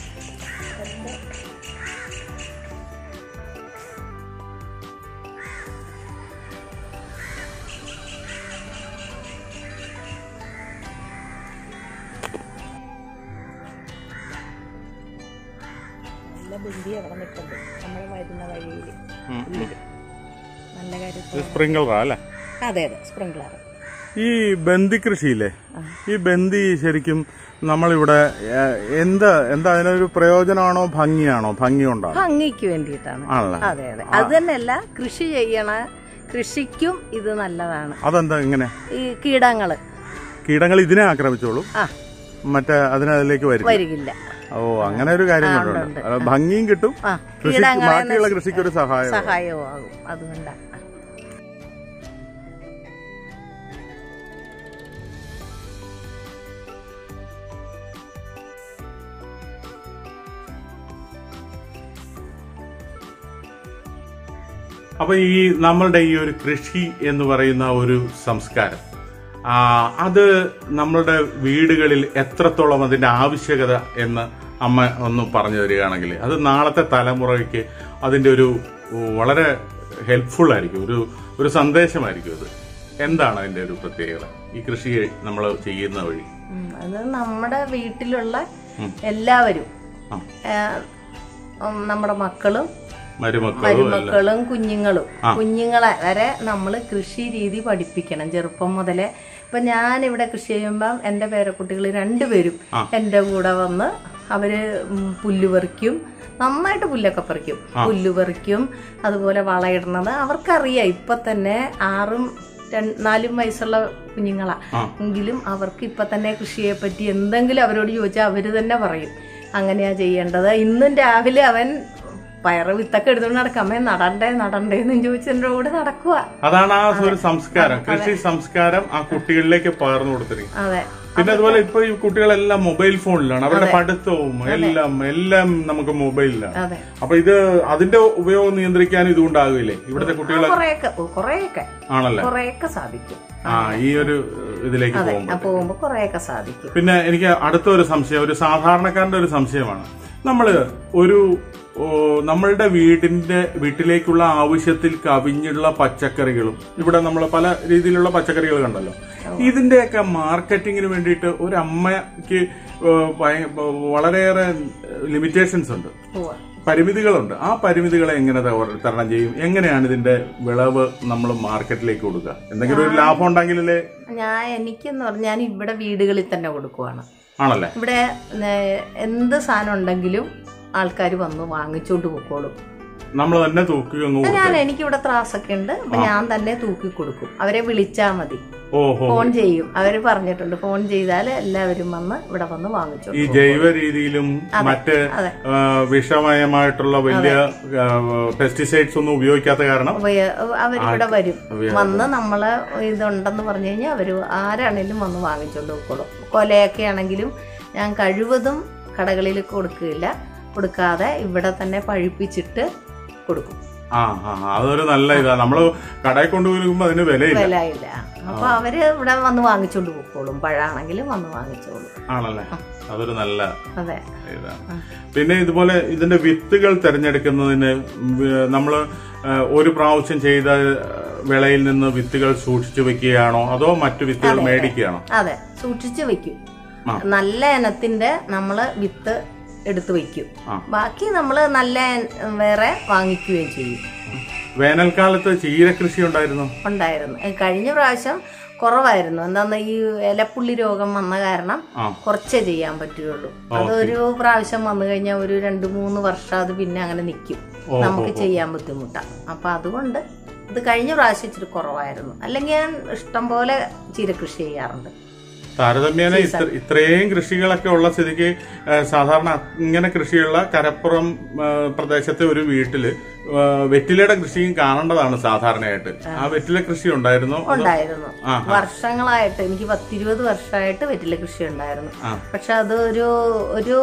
നല്ല ബിന്ദി അവിടെ നിൽക്കുന്നുണ്ട് നമ്മള് വരുന്ന വഴിയിൽ. നല്ല കാര്യം. സ്പ്രിംഗ്ലറാ അല്ലേ? അതെ അതെ, സ്പ്രിംഗ്ലർ. ഈ ബന്ദി കൃഷിയില്ലേ, ഈ ബന്ദി ശരിക്കും നമ്മളിവിടെ എന്താ എന്താ അതിനൊരു പ്രയോജനമാണോ ഭംഗിയാണോ? ഭംഗി ഉണ്ടാവും, ഭംഗിക്ക് വേണ്ടിയിട്ടാണ്. അതെ അതെ, അത് തന്നെയല്ല, കൃഷി ചെയ്യണ കൃഷിക്കും ഇത് നല്ലതാണ്. അതെന്താ ഇങ്ങനെ? ഈ കീടങ്ങള് കീടങ്ങൾ ഇതിനെ ആക്രമിച്ചോളും, മറ്റേ അതിനതിലേക്ക് വരില്ല. ഓ, അങ്ങനെ ഒരു കാര്യം കൊണ്ടുണ്ട്. ഭംഗിയും കിട്ടും, ബാക്കിയുള്ള കൃഷിക്ക് ഒരു സഹായം സഹായവും ആകും. അതുകൊണ്ടാണ്. അപ്പൊ ഈ നമ്മളുടെ ഈ ഒരു കൃഷി എന്ന് പറയുന്ന ഒരു സംസ്കാരം, അത് നമ്മളുടെ വീടുകളിൽ എത്രത്തോളം അതിന്റെ ആവശ്യകത എന്ന് അമ്മ ഒന്ന് പറഞ്ഞു തരികയാണെങ്കിൽ അത് നാളത്തെ തലമുറയ്ക്ക് അതിന്റെ ഒരു വളരെ ഹെൽപ്ഫുൾ ആയിരിക്കും, ഒരു ഒരു സന്ദേശമായിരിക്കും. അത് എന്താണ് അതിന്റെ ഒരു പ്രത്യേകത ഈ കൃഷി നമ്മൾ ചെയ്യുന്ന വഴി? അത് നമ്മുടെ വീട്ടിലുള്ള എല്ലാവരും, നമ്മുടെ മക്കളും മരുമക്കളും കുഞ്ഞുങ്ങളും കുഞ്ഞുങ്ങളെ വരെ നമ്മൾ കൃഷി രീതി പഠിപ്പിക്കണം ചെറുപ്പം മുതലേ. ഇപ്പൊ ഞാൻ ഇവിടെ കൃഷി ചെയ്യുമ്പം എന്റെ പേരക്കുട്ടികൾ രണ്ടുപേരും എന്റെ കൂടെ വന്ന് അവര് പുല്ല് പറിക്കും, നന്നായിട്ട് പുല്ലൊക്കെ പറിക്കും, പുല്ല് പറിക്കും. അതുപോലെ വളയിടുന്നത് അവർക്കറിയാം. ഇപ്പൊ തന്നെ ആറും നാലും വയസ്സുള്ള കുഞ്ഞുങ്ങളാ എങ്കിലും അവർക്ക് ഇപ്പൊ തന്നെ കൃഷിയെ പറ്റി എന്തെങ്കിലും അവരോട് ചോദിച്ചാൽ അവര് തന്നെ പറയും അങ്ങനെയാ ചെയ്യേണ്ടത്. ഇന്നും രാവിലെ അവൻ പയറ് വിത്തൊക്കെ എടുത്തോണ്ട് നടക്കാമേ, നടണ്ടേ നടണ്ടേന്ന് ചോദിച്ച് എന്റെ കൂടെ നടക്കുക. അതാണ് ആ ഒരു സംസ്കാരം, കൃഷി സംസ്കാരം ആ കുട്ടികളിലേക്ക് പകർന്നു കൊടുത്തിരിക്കും. അതെ. പിന്നെ അതുപോലെ ഇപ്പൊ ഈ കുട്ടികളെല്ലാം മൊബൈൽ ഫോണിലാണ്, അവരുടെ പഠിത്തവും എല്ലാം എല്ലാം നമുക്ക് മൊബൈലിലാണ്. അപ്പൊ ഇത് അതിന്റെ ഉപയോഗം നിയന്ത്രിക്കാൻ ഇതുകൊണ്ടാകില്ലേ ഇവിടുത്തെ കുട്ടികളെ? ആണല്ലേ, കുറെയൊക്കെ സാധിക്കും. ആ ഈ ഒരു ഇതിലേക്ക് പോകുമ്പോ കുറെയൊക്കെ സാധിക്കും. പിന്നെ എനിക്ക് അടുത്തൊരു സംശയം, ഒരു സാധാരണക്കാരന്റെ ഒരു സംശയമാണ്. നമ്മള് ഒരു നമ്മളുടെ വീടിന്റെ വീട്ടിലേക്കുള്ള ആവശ്യത്തിൽ കവിഞ്ഞുള്ള പച്ചക്കറികളും ഇവിടെ നമ്മൾ പല രീതിയിലുള്ള പച്ചക്കറികൾ കണ്ടല്ലോ, ഇതിന്റെയൊക്കെ മാർക്കറ്റിങ്ങിന് വേണ്ടിയിട്ട് ഒരു അമ്മയ്ക്ക് വളരെയേറെ ലിമിറ്റേഷൻസ് ഉണ്ട്, പരിമിതികളുണ്ട്. ആ പരിമിതികളെ എങ്ങനെ തരണം ചെയ്യും? എങ്ങനെയാണ് ഇതിന്റെ വിളവ് നമ്മൾ മാർക്കറ്റിലേക്ക് കൊടുക്കുക? എന്തെങ്കിലും ഒരു ലാഭം ഉണ്ടെങ്കിലല്ലേ? ഞാൻ എനിക്കെന്ന് പറഞ്ഞാൽ ഞാൻ ഇവിടെ വീടുകളിൽ തന്നെ കൊടുക്കുവാണ്. ആണല്ലേ? ഇവിടെ എന്ത് സാധനം ഉണ്ടെങ്കിലും ആൾക്കാർ വന്ന് വാങ്ങിച്ചോണ്ട് പോക്കോളും. നമ്മൾ തന്നെ തൂക്കി? ഞാൻ എനിക്കിവിടെ ത്രാസൊക്കെ ഉണ്ട്, അപ്പൊ ഞാൻ തന്നെ തൂക്കി കൊടുക്കും. അവരെ വിളിച്ചാ മതി, ഫോൺ ചെയ്യും. അവര് പറഞ്ഞിട്ടുണ്ട് ഫോൺ ചെയ്താൽ എല്ലാവരും വന്ന് ഇവിടെ വന്ന് വാങ്ങിച്ചോളും. ഈ ജൈവ രീതിയിലും മറ്റ് വിഷമയമായിട്ടുള്ള വലിയ പെസ്റ്റിസൈഡ്സ് ഒന്നും ഉപയോഗിക്കാത്ത കാരണം അവരിവിടെ വരും. വന്ന് നമ്മള് ഇതുണ്ടെന്ന് പറഞ്ഞു കഴിഞ്ഞാൽ അവര് ആരാണേലും വന്ന് വാങ്ങിച്ചോണ്ട് പോക്കോളും. കൊലയൊക്കെ ആണെങ്കിലും ഞാൻ കഴിവതും കടകളിൽ കൊടുക്കില്ല, കൊടുക്കാതെ ഇവിടെ തന്നെ പഴുപ്പിച്ചിട്ട് കൊടുക്കും. ആ അതൊരു നല്ല ഇതാ. നമ്മള് കടയിൽ കൊണ്ടുപോകുമ്പോ അതിന് വിലയില്ല വിലയില്ല അപ്പൊ അവര് ഇവിടെ വന്ന് വാങ്ങിച്ചോണ്ട് പോക്കോളും. പഴാണെങ്കിലും വന്ന് വാങ്ങിച്ചോളും. ആണല്ലേ? അതൊരു നല്ല അതെ ഇതാണ്. പിന്നെ ഇതുപോലെ ഇതിന്റെ വിത്തുകൾ തിരഞ്ഞെടുക്കുന്നതിന് നമ്മള് ഒരു പ്രാവശ്യം ചെയ്ത വിളയിൽ നിന്ന് വിത്തുകൾ സൂക്ഷിച്ചു വെക്കുകയാണോ അതോ മറ്റു വിത്തുകൾ മേടിക്കുകയാണോ? അതെ, സൂക്ഷിച്ചു വെക്കും. നല്ല ഇനത്തിന്റെ നമ്മള് വിത്ത് എടുത്തു വെക്കും, ബാക്കി നമ്മള് നല്ല വേറെ വാങ്ങിക്കുകയും ചെയ്യും. വേനൽക്കാലത്ത് ചീര കൃഷി ഉണ്ടായിരുന്നു ഉണ്ടായിരുന്നു കഴിഞ്ഞ പ്രാവശ്യം കുറവായിരുന്നു. എന്താന്ന് ഈ ഇലപ്പുള്ളി രോഗം വന്ന കാരണം കുറച്ചേ ചെയ്യാൻ പറ്റുള്ളൂ. അതൊരു പ്രാവശ്യം വന്നു കഴിഞ്ഞാൽ ഒരു രണ്ടു മൂന്ന് വർഷം അത് പിന്നെ അങ്ങനെ നിൽക്കും, നമുക്ക് ചെയ്യാൻ ബുദ്ധിമുട്ടാണ്. അപ്പൊ അതുകൊണ്ട് ഇത് കഴിഞ്ഞ പ്രാവശ്യം ഇച്ചിരി കുറവായിരുന്നു. അല്ലെങ്കിൽ ഞാൻ ഇഷ്ടം പോലെ ചീര കൃഷി ചെയ്യാറുണ്ട്. താരതമ്യേന ഇത്രയും കൃഷികളൊക്കെ ഉള്ള സ്ഥിതിക്ക് സാധാരണ ഇങ്ങനെ കൃഷിയുള്ള കരപ്പുറം പ്രദേശത്തെ ഒരു വീട്ടില് വെറ്റിലയുടെ കൃഷിയും കാണേണ്ടതാണ് സാധാരണയായിട്ട്. ആ വെറ്റില കൃഷി ഉണ്ടായിരുന്നു ഉണ്ടായിരുന്നു വർഷങ്ങളായിട്ട്. എനിക്ക് പത്തിരുപത് വർഷമായിട്ട് വെറ്റില കൃഷി ഉണ്ടായിരുന്നു. പക്ഷെ അത് ഒരു ഒരു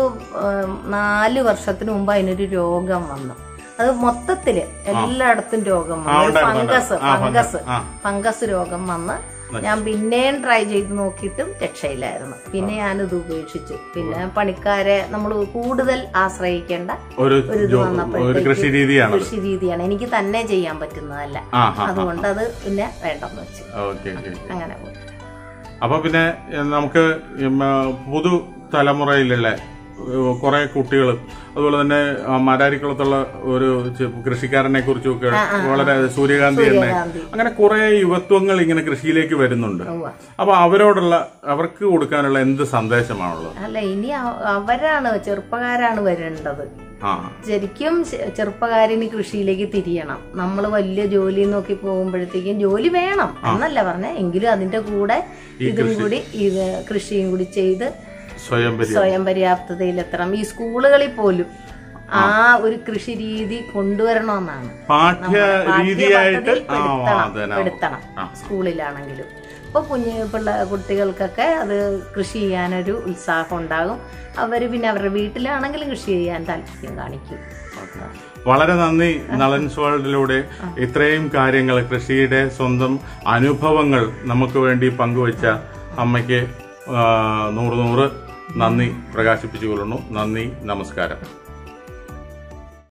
നാല് വർഷത്തിന് മുമ്പ് അതിനൊരു രോഗം വന്നു. അത് മൊത്തത്തില് എല്ലായിടത്തും രോഗം വന്നു. ഫംഗസ് ഫംഗസ് ഫംഗസ് രോഗം വന്ന് ഞാൻ പിന്നെയും ട്രൈ ചെയ്ത് നോക്കിയിട്ടും രക്ഷയില്ലായിരുന്നു. പിന്നെ ഞാനിത് ഉപേക്ഷിച്ചു. പിന്നെ പണിക്കാരെ നമ്മൾ കൂടുതൽ ആശ്രയിക്കേണ്ട ഒരു ഇത് വന്നപ്പോഴത്തേക്ക് കൃഷി രീതിയാണ് എനിക്ക് തന്നെ ചെയ്യാൻ പറ്റുന്നതല്ല. അതുകൊണ്ട് അത് പിന്നെ വേണ്ടെന്ന് വെച്ചു. അങ്ങനെ പോയി. അപ്പൊ പിന്നെ നമുക്ക് പുതു തലമുറയിലുള്ള കുറെ കുട്ടികൾ അതുപോലെ തന്നെ മാരാരിക്കുളത്തുള്ള ഒരു കൃഷിക്കാരനെ കുറിച്ചൊക്കെ വളരെ സൂര്യകാന്തി തന്നെ അങ്ങനെ കുറെ യുവത്വങ്ങൾ ഇങ്ങനെ കൃഷിയിലേക്ക് വരുന്നുണ്ട്. അപ്പൊ അവരോടുള്ള അവർക്ക് കൊടുക്കാനുള്ള എന്ത് സന്ദേശമാണുള്ളത്? അല്ല, ഇനി അവരാണ് ചെറുപ്പക്കാരാണ് വരേണ്ടത്. ശരിക്കും ചെറുപ്പക്കാരിന് കൃഷിയിലേക്ക് തിരിയണം. നമ്മൾ വലിയ ജോലി നോക്കി പോകുമ്പോഴത്തേക്കും ജോലി വേണം എന്നല്ല പറഞ്ഞ, എങ്കിലും അതിന്റെ കൂടെ ഇതും കൂടി ഇത് കൃഷിയും കൂടി ചെയ്ത് സ്വയം പര്യാപ്തതയിലെത്തണം. ഈ സ്കൂളുകളിൽ പോലും ആ ഒരു കൃഷി രീതി കൊണ്ടുവരണമെന്നാണ് പെടുത്തണം സ്കൂളിലാണെങ്കിലും. ഇപ്പൊ കുഞ്ഞു പിള്ള കുട്ടികൾക്കൊക്കെ അത് കൃഷി ചെയ്യാനൊരു ഉത്സാഹം ഉണ്ടാകും. അവര് പിന്നെ അവരുടെ വീട്ടിലാണെങ്കിലും കൃഷി ചെയ്യാൻ താല്പര്യം കാണിക്കും. വളരെ നന്ദി. നളൻസ് വേൾഡിലൂടെ ഇത്രയും കാര്യങ്ങൾ കൃഷിയുടെ സ്വന്തം അനുഭവങ്ങൾ നമുക്ക് വേണ്ടി പങ്കുവച്ച അമ്മയ്ക്ക് നൂറ് നൂറ് നന്ദി പ്രകാശിപ്പിച്ചുകൊള്ളുന്നു. നന്ദി, നമസ്കാരം.